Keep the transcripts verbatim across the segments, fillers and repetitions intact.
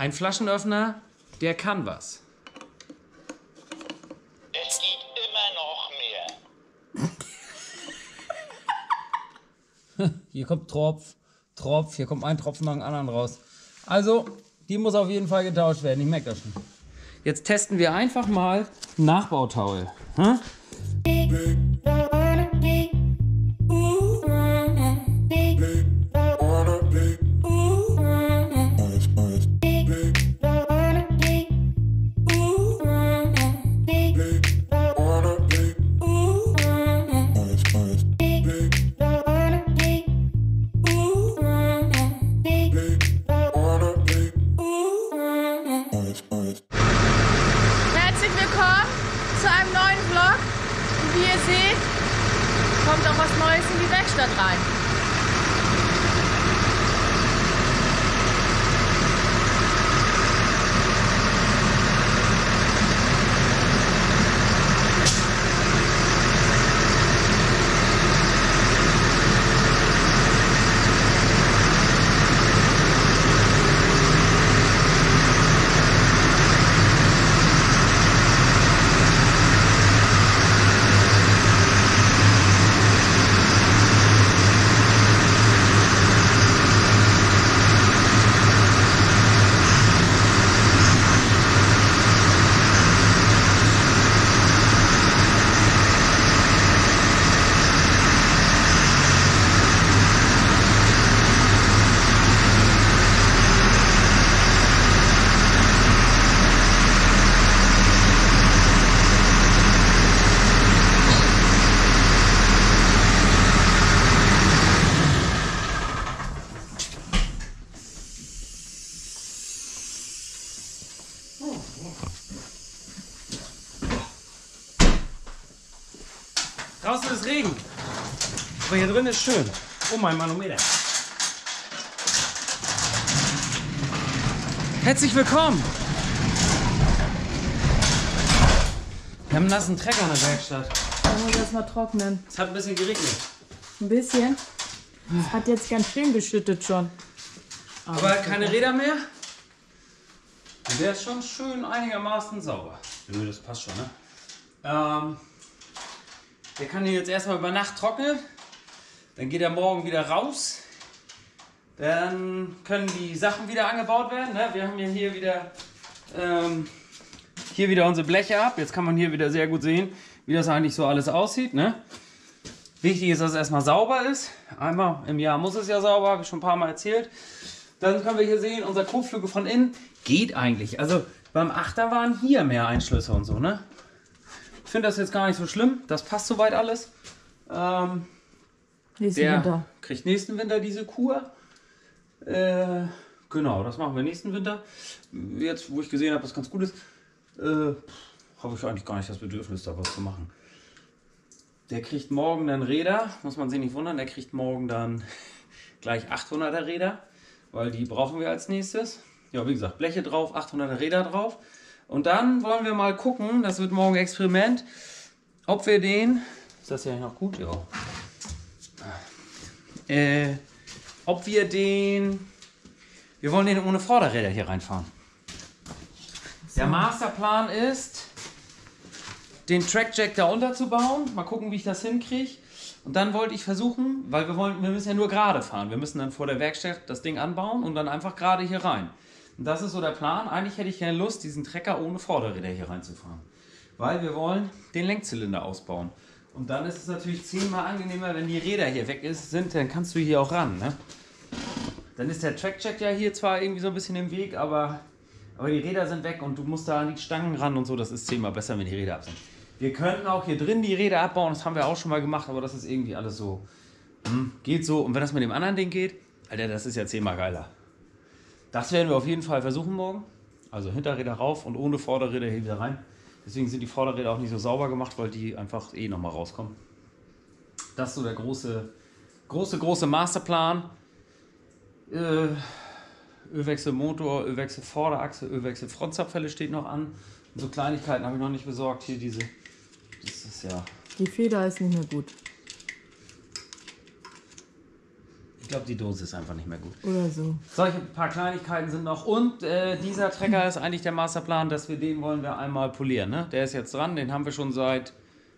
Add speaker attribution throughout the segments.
Speaker 1: Ein Flaschenöffner, der kann was.
Speaker 2: Es gibt immer noch mehr.
Speaker 1: Hier kommt Tropf, Tropf, hier kommt ein Tropfen nach dem anderen raus. Also, die muss auf jeden Fall getauscht werden, ich merke das schon. Jetzt testen wir einfach mal Nachbautowel. Hm?
Speaker 3: Kommt auch was Neues in die Werkstatt rein.
Speaker 1: Draußen ist Regen, aber hier drin ist schön. Oh, mein Manometer. Herzlich willkommen. Wir haben einen nassen Trecker in der Werkstatt.
Speaker 3: Da muss ich das mal trocknen.
Speaker 1: Es hat ein bisschen geregnet.
Speaker 3: Ein bisschen? Es hat jetzt ganz schön geschüttet schon.
Speaker 1: Aber, aber keine Räder mehr. Und der ist schon schön einigermaßen sauber. Das passt schon, ne? Ähm, der kann hier jetzt erstmal über Nacht trocknen. Dann geht er morgen wieder raus. Dann können die Sachen wieder angebaut werden. Ne? Wir haben ja hier wieder, ähm, hier wieder unsere Bleche ab. Jetzt kann man hier wieder sehr gut sehen, wie das eigentlich so alles aussieht. Ne? Wichtig ist, dass es erstmal sauber ist. Einmal im Jahr muss es ja sauber, habe ich schon ein paar Mal erzählt. Dann können wir hier sehen, unser Kotflügel von innen geht eigentlich. Also beim Achter waren hier mehr Einschlüsse und so. Ne? Ich finde das jetzt gar nicht so schlimm. Das passt soweit alles. Ähm,
Speaker 3: nächsten
Speaker 1: der
Speaker 3: Winter.
Speaker 1: kriegt nächsten Winter diese Kur. Äh, genau, das machen wir nächsten Winter. Jetzt, wo ich gesehen habe, dass ganz gut ist, äh, habe ich eigentlich gar nicht das Bedürfnis, da was zu machen. Der kriegt morgen dann Räder, muss man sich nicht wundern, der kriegt morgen dann gleich achthunderter Räder, weil die brauchen wir als nächstes. Ja, wie gesagt, Bleche drauf, achthunderter Räder drauf. Und dann wollen wir mal gucken, das wird morgen Experiment, ob wir den, ist das ja noch gut? Ja. Äh, ob wir den, wir wollen den ohne Vorderräder hier reinfahren. So. Der Masterplan ist, den Trackjack da unterzubauen. Mal gucken, wie ich das hinkriege. Und dann wollte ich versuchen, weil wir wollen, wir müssen ja nur gerade fahren. Wir müssen dann vor der Werkstatt das Ding anbauen und dann einfach gerade hier rein. Und das ist so der Plan. Eigentlich hätte ich keine Lust, diesen Trecker ohne Vorderräder hier reinzufahren. Weil wir wollen den Lenkzylinder ausbauen. Und dann ist es natürlich zehnmal angenehmer, wenn die Räder hier weg ist, sind, dann kannst du hier auch ran. Ne? Dann ist der Trackjack ja hier zwar irgendwie so ein bisschen im Weg, aber, aber die Räder sind weg und du musst da an die Stangen ran und so. Das ist zehnmal besser, wenn die Räder ab sind. Wir könnten auch hier drin die Räder abbauen, das haben wir auch schon mal gemacht, aber das ist irgendwie alles so, hm, geht so. Und wenn das mit dem anderen Ding geht, Alter, das ist ja zehnmal geiler. Das werden wir auf jeden Fall versuchen morgen. Also Hinterräder rauf und ohne Vorderräder hier wieder rein. Deswegen sind die Vorderräder auch nicht so sauber gemacht, weil die einfach eh nochmal rauskommen. Das ist so der große, große, große Masterplan. Äh, Ölwechsel Motor, Ölwechsel Vorderachse, Ölwechsel Frontzapfelle steht noch an. Und so Kleinigkeiten habe ich noch nicht besorgt. Hier diese, das ist ja...
Speaker 3: Die Feder ist nicht mehr gut.
Speaker 1: Ich glaube, die Dose ist einfach nicht mehr gut.
Speaker 3: Oder so.
Speaker 1: Solche paar Kleinigkeiten sind noch. Und äh, dieser Trecker ist eigentlich der Masterplan, dass wir den wollen wir einmal polieren. Ne? Der ist jetzt dran, den haben wir schon seit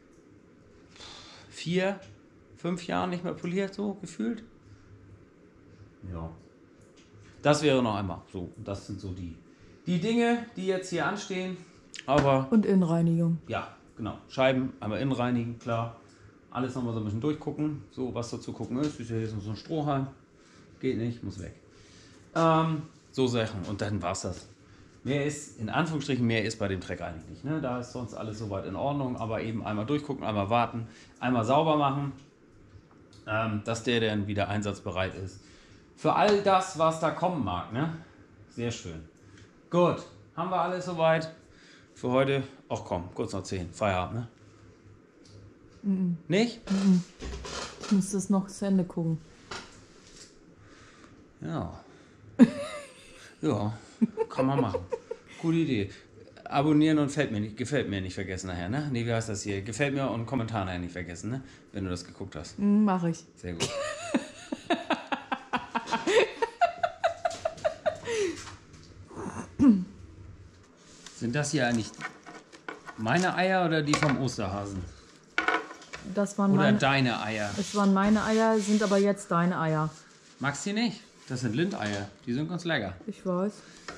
Speaker 1: vier, fünf Jahren nicht mehr poliert, so gefühlt. Ja. Das wäre noch einmal so. Das sind so die, die Dinge, die jetzt hier anstehen. Aber
Speaker 3: Und Innenreinigung.
Speaker 1: ja, genau. Scheiben einmal innen reinigen, klar. Alles nochmal so ein bisschen durchgucken. So, was da zu gucken ist. Ist ja jetzt so ein Strohhalm. Geht nicht, muss weg. Ähm, so Sachen. Und dann war's das. Mehr ist, in Anführungsstrichen, mehr ist bei dem Treck eigentlich nicht. Ne? Da ist sonst alles soweit in Ordnung. Aber eben einmal durchgucken, einmal warten, einmal sauber machen. Ähm, dass der dann wieder einsatzbereit ist. Für all das, was da kommen mag. Ne? Sehr schön. Gut. Haben wir alles soweit? Für heute, ach komm, kurz nach zehn, Feierabend, ne? Mm. Nicht?
Speaker 3: Mm. Ich muss das noch zu Ende gucken.
Speaker 1: Ja. Ja, kann man machen. Gute Idee. Abonnieren und fällt mir nicht, gefällt mir nicht vergessen nachher, ne? Nee, wie heißt das hier? Gefällt mir und Kommentar nachher nicht vergessen, ne? Wenn du das geguckt hast.
Speaker 3: Mm, mach ich.
Speaker 1: Sehr gut. Sind das hier eigentlich meine Eier oder die vom Osterhasen?
Speaker 3: Das waren
Speaker 1: Oder
Speaker 3: meine,
Speaker 1: deine Eier?
Speaker 3: es waren meine Eier, sind aber jetzt deine Eier.
Speaker 1: Magst du die nicht? Das sind Lindeier. Die sind ganz lecker.
Speaker 3: Ich weiß.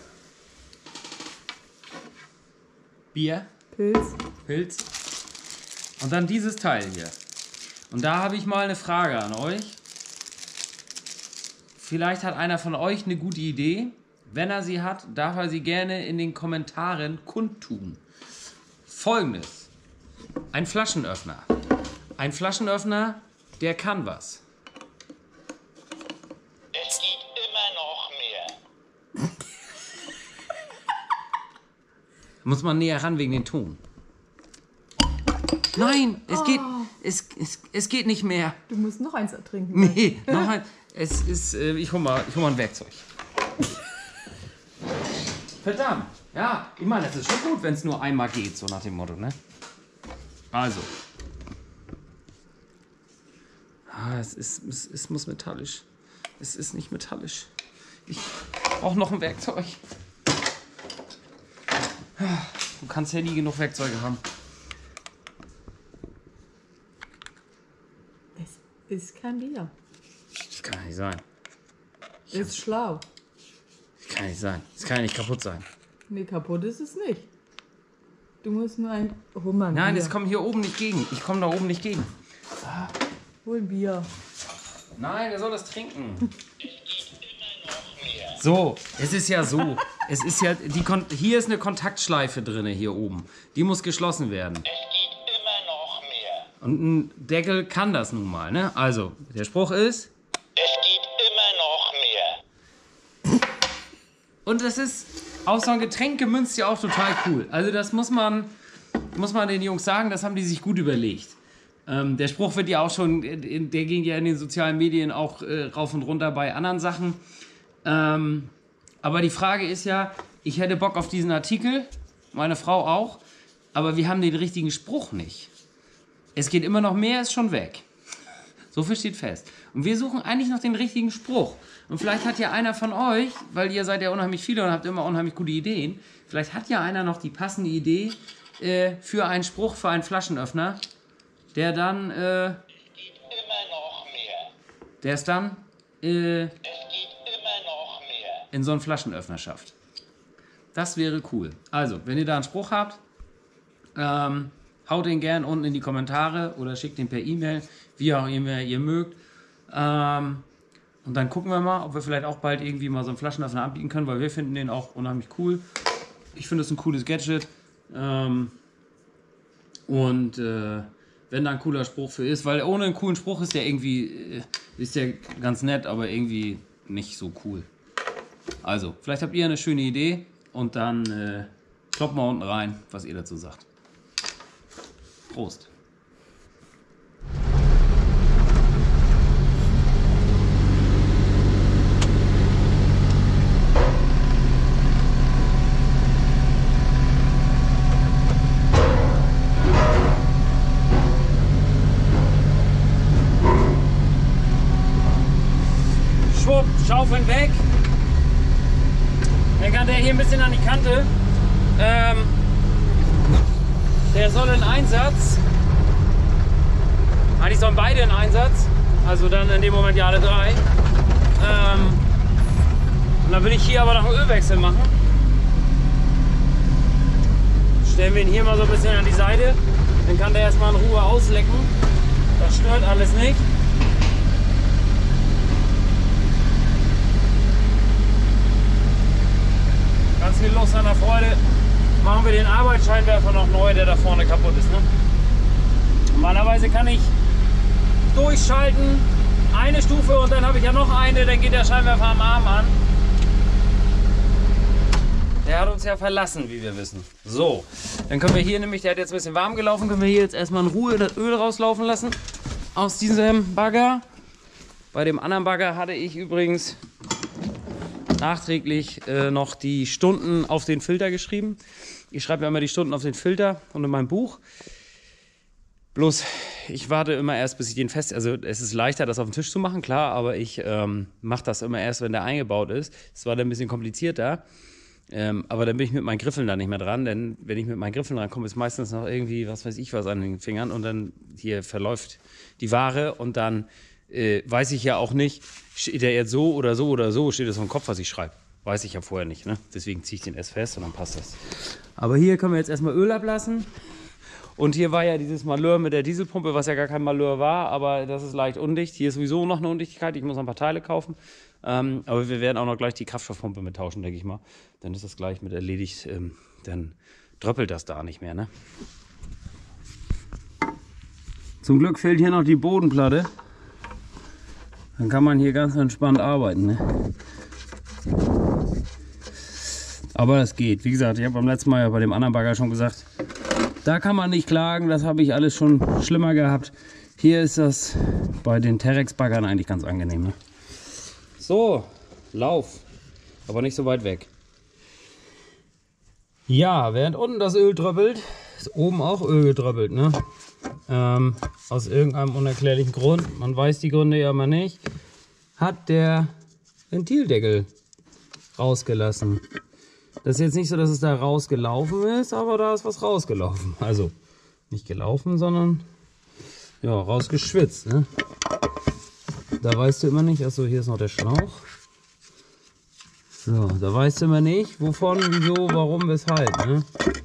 Speaker 1: Bier,
Speaker 3: Pilz.
Speaker 1: Pilz. Und dann dieses Teil hier. Und da habe ich mal eine Frage an euch. Vielleicht hat einer von euch eine gute Idee. Wenn er sie hat, darf er sie gerne in den Kommentaren kundtun. Folgendes. Ein Flaschenöffner. Ein Flaschenöffner, der kann was.
Speaker 2: Es geht immer noch mehr.
Speaker 1: Muss man näher ran wegen den Ton. Nein, es, geht, es, es, es geht nicht mehr.
Speaker 3: Du musst noch eins trinken.
Speaker 1: Nee, noch ein. Es ist, äh, ich hol mal, ich hol mal ein Werkzeug. Verdammt. Ja, ich meine, das ist schon gut, wenn es nur einmal geht, so nach dem Motto, ne? Also. Ah, es ist, es, es muss metallisch. Es ist nicht metallisch. Ich brauche noch ein Werkzeug. Du kannst ja nie genug Werkzeuge haben.
Speaker 3: Es ist kein Bier.
Speaker 1: Das kann nicht sein.
Speaker 3: Ist schlau.
Speaker 1: Das kann nicht sein. Das kann ja nicht kaputt sein.
Speaker 3: Nee, kaputt ist es nicht. Du musst nur ein... Hol mal ein
Speaker 1: Nein,
Speaker 3: Bier.
Speaker 1: es kommt hier oben nicht gegen. Ich komme da oben nicht gegen.
Speaker 3: Hol ein Bier.
Speaker 1: Nein, wer soll das trinken?
Speaker 2: Es geht immer noch mehr.
Speaker 1: So, es ist ja so. Es ist ja, die Kon hier ist eine Kontaktschleife drin, hier oben. Die muss geschlossen werden.
Speaker 2: Es geht immer noch mehr.
Speaker 1: Und ein Deckel kann das nun mal, ne? Also, der Spruch ist...
Speaker 2: Es geht immer noch mehr.
Speaker 1: Und das ist auf so ein Getränk gemünzt ja auch total cool. Also das muss man, muss man den Jungs sagen, das haben die sich gut überlegt. Ähm, der Spruch wird ja auch schon, der ging ja in den sozialen Medien auch äh, rauf und runter bei anderen Sachen. Ähm, aber die Frage ist ja, ich hätte Bock auf diesen Artikel, meine Frau auch, aber wir haben den richtigen Spruch nicht. Es geht immer noch mehr, ist schon weg. So viel steht fest. Und wir suchen eigentlich noch den richtigen Spruch. Und vielleicht hat ja einer von euch, weil ihr seid ja unheimlich viele und habt immer unheimlich gute Ideen, vielleicht hat ja einer noch die passende Idee äh, für einen Spruch, für einen Flaschenöffner, der dann, äh,
Speaker 2: Es geht immer noch mehr.
Speaker 1: der es dann äh,
Speaker 2: Es geht immer noch mehr.
Speaker 1: in so einen Flaschenöffner schafft. Das wäre cool. Also, wenn ihr da einen Spruch habt, ähm, haut den gern unten in die Kommentare oder schickt den per E-Mail, wie auch immer ihr mögt. Ähm, und dann gucken wir mal, ob wir vielleicht auch bald irgendwie mal so einen Flaschenöffner anbieten können, weil wir finden den auch unheimlich cool. Ich finde es ein cooles Gadget. Ähm, und äh, wenn da ein cooler Spruch für ist, weil ohne einen coolen Spruch ist der irgendwie, äh, ist der ganz nett, aber irgendwie nicht so cool. Also, vielleicht habt ihr eine schöne Idee und dann äh, kloppt mal unten rein, was ihr dazu sagt. Prost. bisschen an die Kante. Ähm, der soll in Einsatz. Eigentlich sollen beide in Einsatz. Also dann in dem Moment ja alle drei. Ähm, und dann will ich hier aber noch einen Ölwechsel machen. Stellen wir ihn hier mal so ein bisschen an die Seite. Dann kann der erstmal in Ruhe auslecken. Das stört alles nicht. Ganz viel Lust an der Freude. Machen wir den Arbeitsscheinwerfer noch neu, der da vorne kaputt ist. Ne? Normalerweise kann ich durchschalten, eine Stufe und dann habe ich ja noch eine, dann geht der Scheinwerfer am Arm an. Der hat uns ja verlassen, wie wir wissen. So, dann können wir hier nämlich, der hat jetzt ein bisschen warm gelaufen, können wir hier jetzt erstmal in Ruhe das Öl rauslaufen lassen aus diesem Bagger. Bei dem anderen Bagger hatte ich übrigens nachträglich äh, noch die Stunden auf den Filter geschrieben. Ich schreibe ja immer die Stunden auf den Filter und in meinem Buch. Bloß, ich warte immer erst, bis ich den fest... Also es ist leichter, das auf den Tisch zu machen, klar, aber ich ähm, mache das immer erst, wenn der eingebaut ist. Das war dann ein bisschen komplizierter. Ähm, aber dann bin ich mit meinen Griffeln da nicht mehr dran, denn wenn ich mit meinen Griffeln dran komme, ist meistens noch irgendwie, was weiß ich was an den Fingern und dann hier verläuft die Ware und dann äh, weiß ich ja auch nicht, steht der jetzt so oder so oder so, steht das im Kopf, was ich schreibe. Weiß ich ja vorher nicht, ne? Deswegen ziehe ich den erst fest und dann passt das. Aber hier können wir jetzt erstmal Öl ablassen. Und hier war ja dieses Malheur mit der Dieselpumpe, was ja gar kein Malheur war, aber das ist leicht undicht. Hier ist sowieso noch eine Undichtigkeit, ich muss noch ein paar Teile kaufen. Ähm, aber wir werden auch noch gleich die Kraftstoffpumpe mit tauschen, denke ich mal. Dann ist das gleich mit erledigt, ähm, dann dröppelt das da nicht mehr, ne? Zum Glück fehlt hier noch die Bodenplatte. Dann kann man hier ganz entspannt arbeiten, ne? Aber das geht. Wie gesagt, ich habe beim letzten Mal ja bei dem anderen Bagger schon gesagt, da kann man nicht klagen, das habe ich alles schon schlimmer gehabt. Hier ist das bei den Terex-Baggern eigentlich ganz angenehm. Ne? So, Lauf, aber nicht so weit weg. Ja, während unten das Öl dröppelt, ist oben auch Öl gedröppelt. Ne? Ähm, aus irgendeinem unerklärlichen Grund, man weiß die Gründe ja immer nicht, hat der Ventildeckel rausgelassen. Das ist jetzt nicht so, dass es da rausgelaufen ist, aber da ist was rausgelaufen. Also nicht gelaufen, sondern ja, rausgeschwitzt. Ne? Da weißt du immer nicht, achso, hier ist noch der Schlauch. So, da weißt du immer nicht, wovon, wieso, warum, weshalb. Ne?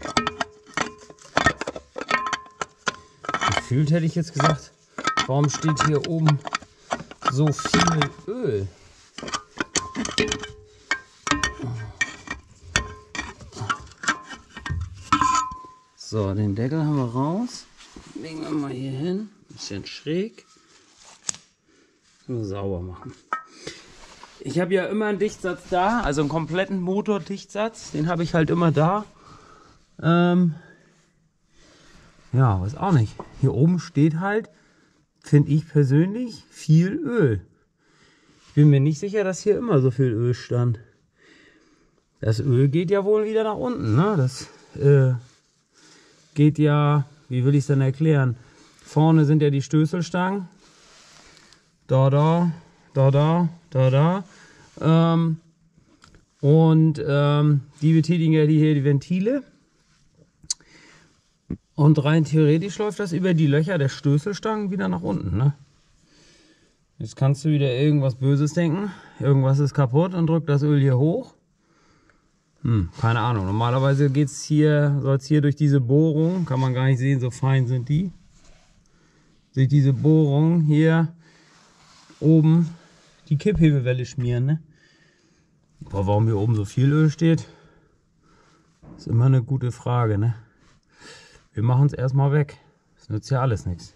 Speaker 1: Gefühlt hätte ich jetzt gesagt, warum steht hier oben so viel Öl? So, den Deckel haben wir raus. Legen wir mal hier hin. Bisschen schräg. Nur sauber machen. Ich habe ja immer einen Dichtsatz da, also einen kompletten Motordichtsatz. Den habe ich halt immer da. Ähm ja, weiß auch nicht. Hier oben steht halt, finde ich persönlich, viel Öl. Ich bin mir nicht sicher, dass hier immer so viel Öl stand. Das Öl geht ja wohl wieder nach unten, ne? Das äh, geht ja, wie will ich es denn erklären? Vorne sind ja die Stößelstangen. Da, da, da, da, da, da. Ähm, und ähm, die betätigen ja die, hier die Ventile. Und rein theoretisch läuft das über die Löcher der Stößelstangen wieder nach unten. Ne? Jetzt kannst du wieder irgendwas Böses denken. Irgendwas ist kaputt und drückt das Öl hier hoch. Hm, keine Ahnung. Normalerweise geht's hier, soll es hier durch diese Bohrung, kann man gar nicht sehen, so fein sind die. Durch diese Bohrung hier oben die Kipphebewelle schmieren. Ne? Aber warum hier oben so viel Öl steht, ist immer eine gute Frage. Ne? Wir machen es erstmal weg. Das nützt ja alles nichts.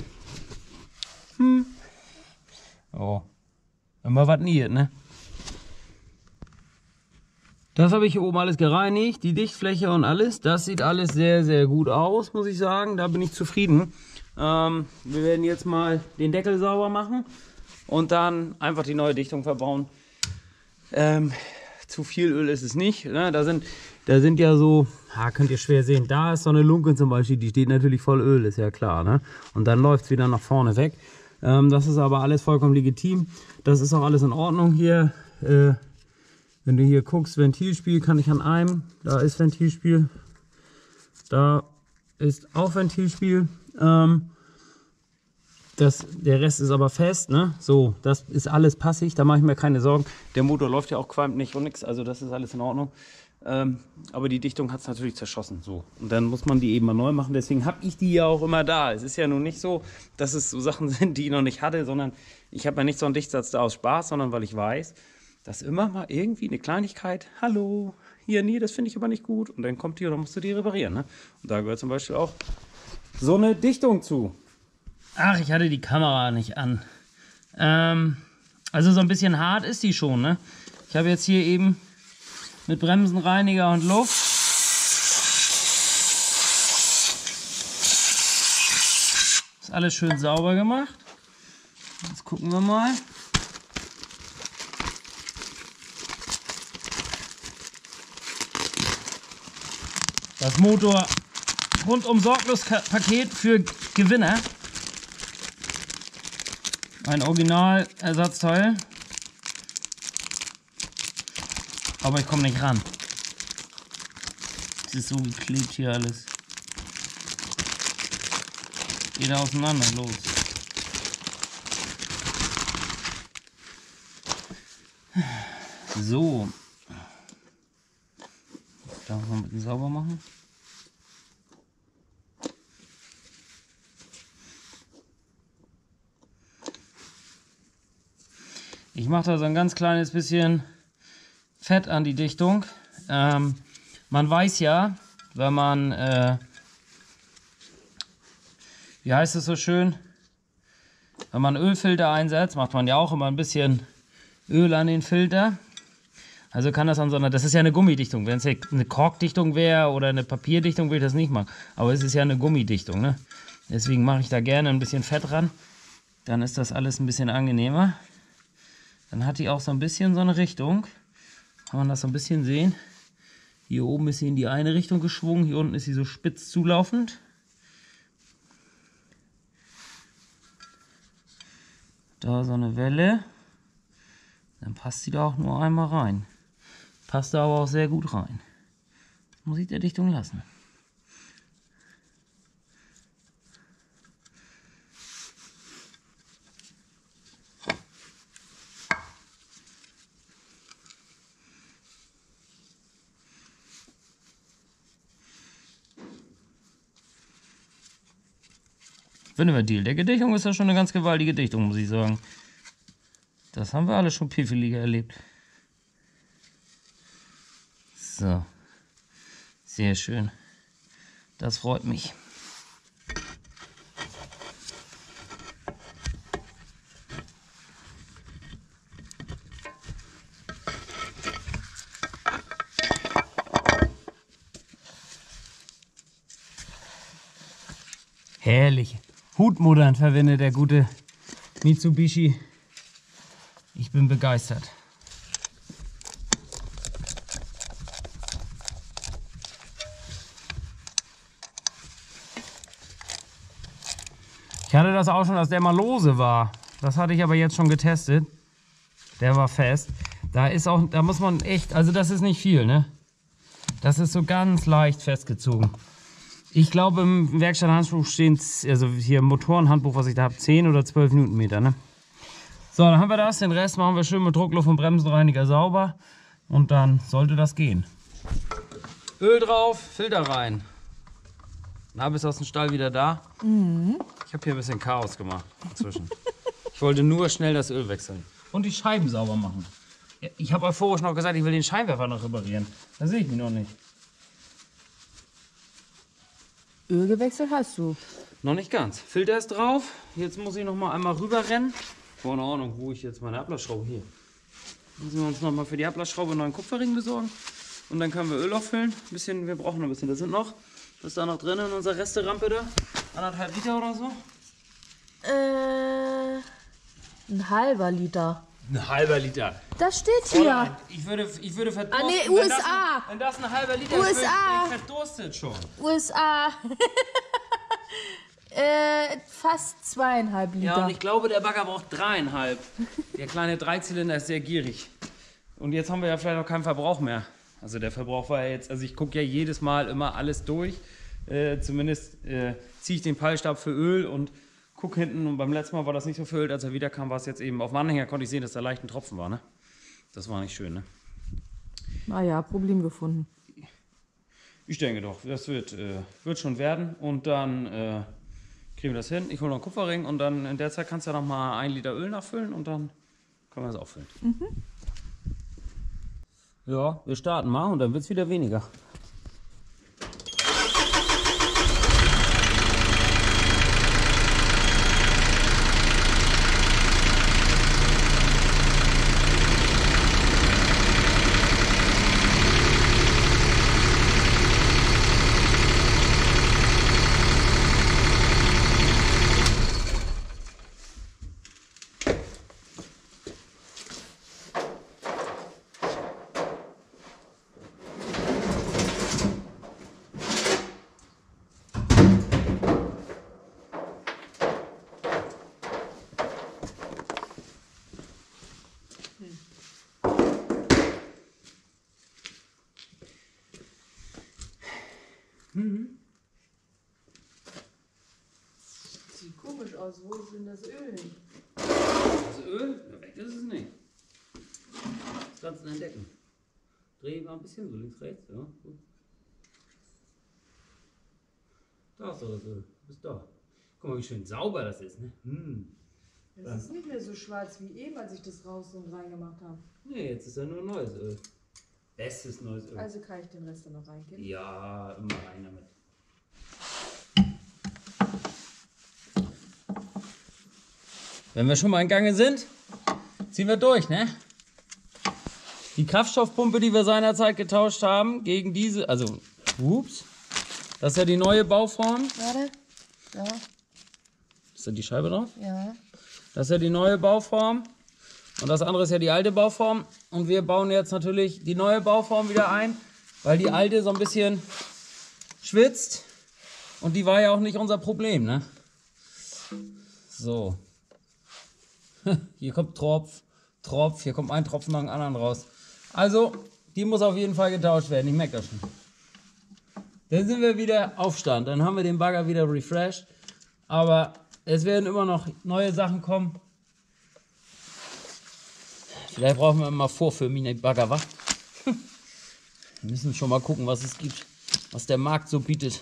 Speaker 1: Hm. Oh. Immer was nie, ne? Das habe ich hier oben alles gereinigt, die Dichtfläche und alles. Das sieht alles sehr, sehr gut aus, muss ich sagen. Da bin ich zufrieden. Ähm, wir werden jetzt mal den Deckel sauber machen und dann einfach die neue Dichtung verbauen. Ähm, zu viel Öl ist es nicht. Ne? Da sind, da sind ja so, ha, könnt ihr schwer sehen, da ist so eine Lunke zum Beispiel, die steht natürlich voll Öl, ist ja klar. Ne? Und dann läuft es wieder nach vorne weg. Ähm, das ist aber alles vollkommen legitim. Das ist auch alles in Ordnung hier. Äh, Wenn du hier guckst, Ventilspiel kann ich an einem, da ist Ventilspiel, da ist auch Ventilspiel. Ähm, das, der Rest ist aber fest, ne? So, das ist alles passig, da mache ich mir keine Sorgen. Der Motor läuft ja auch, qualmt nicht und nichts, also das ist alles in Ordnung. Ähm, aber die Dichtung hat es natürlich zerschossen. So. Und dann muss man die eben mal neu machen. Deswegen habe ich die ja auch immer da. Es ist ja nun nicht so, dass es so Sachen sind, die ich noch nicht hatte, sondern ich habe ja nicht so einen Dichtsatz da aus Spaß, sondern weil ich weiß, dass immer mal irgendwie eine Kleinigkeit, hallo, hier, nee, das finde ich aber nicht gut. Und dann kommt die und dann musst du die reparieren. Ne? Und da gehört zum Beispiel auch so eine Dichtung zu. Ach, ich hatte die Kamera nicht an. Ähm, also so ein bisschen hart ist die schon. Ne? Ich habe jetzt hier eben mit Bremsenreiniger und Luft ist alles schön sauber gemacht. Jetzt gucken wir mal. Das Motor rundum sorglos Paket für Gewinner. Ein Original-Ersatzteil. Aber ich komme nicht ran. Es ist so geklebt hier alles. Geht auseinander, los. So. Da muss man ein bisschen sauber machen. Ich mache da so ein ganz kleines bisschen Fett an die Dichtung. Ähm, man weiß ja, wenn man, äh, wie heißt es so schön, wenn man Ölfilter einsetzt, macht man ja auch immer ein bisschen Öl an den Filter. Also kann das an so einer, das ist ja eine Gummidichtung. Wenn es ja eine Korkdichtung wäre oder eine Papierdichtung, würde ich das nicht machen. Aber es ist ja eine Gummidichtung, ne? Deswegen mache ich da gerne ein bisschen Fett ran. Dann ist das alles ein bisschen angenehmer. Dann hat die auch so ein bisschen so eine Richtung. Kann man das so ein bisschen sehen. Hier oben ist sie in die eine Richtung geschwungen, hier unten ist sie so spitz zulaufend. Da so eine Welle. Dann passt sie da auch nur einmal rein. Passt da aber auch sehr gut rein. Das muss ich der Dichtung lassen. Für eine Ventildecke Dichtung ist das schon eine ganz gewaltige Dichtung, muss ich sagen. Das haben wir alle schon piffeliger erlebt. So. Sehr schön. Das freut mich. Herrlich. Hutmuttern verwendet der gute Mitsubishi. Ich bin begeistert. Ich hatte das auch schon, dass der mal lose war. Das hatte ich aber jetzt schon getestet. Der war fest. Da ist auch, da muss man echt, also das ist nicht viel, ne? Das ist so ganz leicht festgezogen. Ich glaube, im Werkstatthandbuch stehen, also hier im Motorenhandbuch, was ich da habe, zehn oder zwölf Newtonmeter, ne? So, dann haben wir das. Den Rest machen wir schön mit Druckluft und Bremsenreiniger sauber. Und dann sollte das gehen. Öl drauf, Filter rein. Na, bist du aus dem Stall wieder da?
Speaker 3: Mhm.
Speaker 1: Ich habe hier ein bisschen Chaos gemacht inzwischen. Ich wollte nur schnell das Öl wechseln. Und die Scheiben sauber machen. Ich habe euphorisch noch gesagt, ich will den Scheinwerfer noch reparieren. Da sehe ich mich noch nicht.
Speaker 3: Öl gewechselt hast du.
Speaker 1: Noch nicht ganz. Filter ist drauf. Jetzt muss ich noch mal einmal rüber rennen. Keine Ahnung, wo ich jetzt meine Ablassschraube hier. Müssen wir uns noch mal für die Ablassschraube einen neuen Kupferring besorgen. Und dann können wir Öl auffüllen. Ein bisschen, wir brauchen noch ein bisschen. Das sind noch, was ist da noch drin in unserer Resterampe da? Anderthalb Liter oder so?
Speaker 3: Äh, ein halber Liter.
Speaker 1: Ein halber Liter.
Speaker 3: Das steht hier.
Speaker 1: Ich würde, ich würde verdursten.
Speaker 3: Ah, nee,
Speaker 1: wenn
Speaker 3: U S A.
Speaker 1: Das ein, wenn das ein halber Liter
Speaker 3: U S A.
Speaker 1: ist, bin ich verdurstet schon.
Speaker 3: U S A. äh, fast zweieinhalb Liter.
Speaker 1: Ja, und ich glaube, der Bagger braucht dreieinhalb. Der kleine Dreizylinder ist sehr gierig. Und jetzt haben wir ja vielleicht auch keinen Verbrauch mehr. Also der Verbrauch war ja jetzt, also ich gucke ja jedes Mal immer alles durch. Äh, zumindest äh, ziehe ich den Peilstab für Öl und gucke hinten. Und beim letzten Mal war das nicht so für Öl. Als er wiederkam, war es jetzt eben auf dem Anhänger, konnte ich sehen, dass da leicht ein Tropfen war. Ne? Das war nicht schön. Ne?
Speaker 3: Naja, Problem gefunden.
Speaker 1: Ich denke doch, das wird, äh, wird schon werden. Und dann äh, kriegen wir das hin. Ich hole noch einen Kupferring und dann in der Zeit kannst du ja noch mal ein Liter Öl nachfüllen und dann können wir das auffüllen. Mhm. Ja, wir starten mal und dann wird es wieder weniger.
Speaker 3: Mhm. Sieht komisch aus. Wo ist denn das Öl hin?
Speaker 1: Das Öl? Ja, weg ist es nicht. Das Ganze entdecken. Dreh mal ein bisschen so links, rechts. Ja, gut. Da ist doch das Öl. Bis da. Guck mal, wie schön sauber das ist. Ne? Hm.
Speaker 3: Das ist nicht mehr so schwarz wie eben, als ich das raus und rein gemacht habe.
Speaker 1: Nee, jetzt ist ja nur neues Öl. Bestes neues Öl.
Speaker 3: Also kann ich den Rest dann noch reinkippen?
Speaker 1: Ja, immer rein damit. Wenn wir schon mal in Gange sind, ziehen wir durch, ne? Die Kraftstoffpumpe, die wir seinerzeit getauscht haben, gegen diese, also, ups, das ist ja die neue Bauform.
Speaker 3: Warte. Ja.
Speaker 1: Ist da die Scheibe drauf?
Speaker 3: Ja.
Speaker 1: Das ist ja die neue Bauform. Und das andere ist ja die alte Bauform. Und wir bauen jetzt natürlich die neue Bauform wieder ein, weil die alte so ein bisschen schwitzt. Und die war ja auch nicht unser Problem, ne? So. Hier kommt Tropf, Tropf, hier kommt ein Tropfen nach dem anderen raus. Also, die muss auf jeden Fall getauscht werden, ich merke das schon. Dann sind wir wieder auf Stand, dann haben wir den Bagger wieder refreshed. Aber es werden immer noch neue Sachen kommen. Vielleicht brauchen wir mal Vorführ-Mini-Bagger, wa? Wir müssen schon mal gucken, was es gibt, was der Markt so bietet.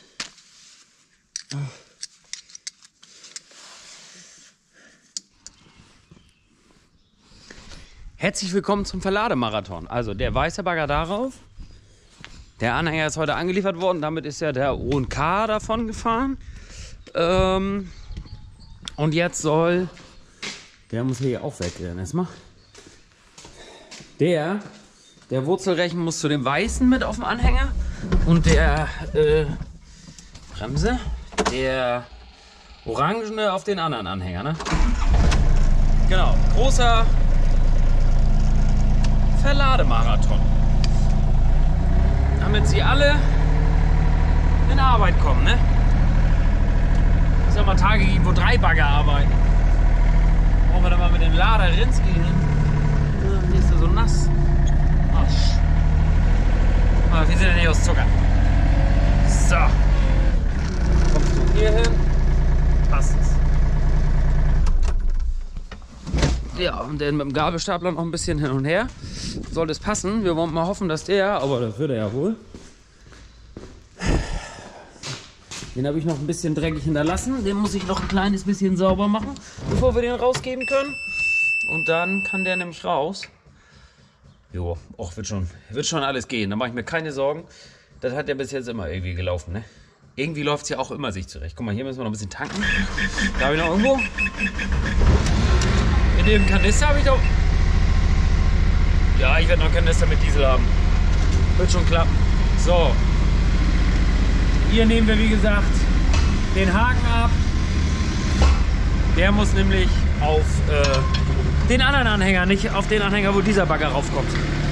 Speaker 1: Herzlich willkommen zum Verlademarathon. Also der weiße Bagger darauf. Der Anhänger ist heute angeliefert worden. Damit ist ja der O und K davon gefahren. Ähm, und jetzt soll... Der muss hier auch weg werden erstmal. Der, der Wurzelrechen muss zu dem weißen mit auf dem Anhänger. Und der äh, Bremse, der orangene auf den anderen Anhänger. Ne? Genau, großer Verlademarathon. Damit sie alle in Arbeit kommen, ne? Es ja mal Tage gibt, wo drei Bagger arbeiten. Brauchen wir da mal mit dem Lader Rinski hin. Hier ist er so nass. Arsch. Aber wir sind ja nicht aus Zucker. So. Kommst du hier hin? Passt es. Ja, und dann mit dem Gabelstapler noch ein bisschen hin und her. Sollte es passen. Wir wollen mal hoffen, dass der, aber das wird er ja wohl. Den habe ich noch ein bisschen dreckig hinterlassen. Den muss ich noch ein kleines bisschen sauber machen, bevor wir den rausgeben können. Und dann kann der nämlich raus. Jo, auch wird schon, wird schon alles gehen. Da mache ich mir keine Sorgen. Das hat ja bis jetzt immer irgendwie gelaufen, ne? Irgendwie läuft es ja auch immer sich zurecht. Guck mal, hier müssen wir noch ein bisschen tanken. Da habe ich noch irgendwo. In dem Kanister habe ich doch... Ja, ich werde noch einen Kanister mit Diesel haben. Wird schon klappen. So. Hier nehmen wir, wie gesagt, den Haken ab. Der muss nämlich auf äh, den anderen Anhänger, nicht auf den Anhänger, wo dieser Bagger raufkommt.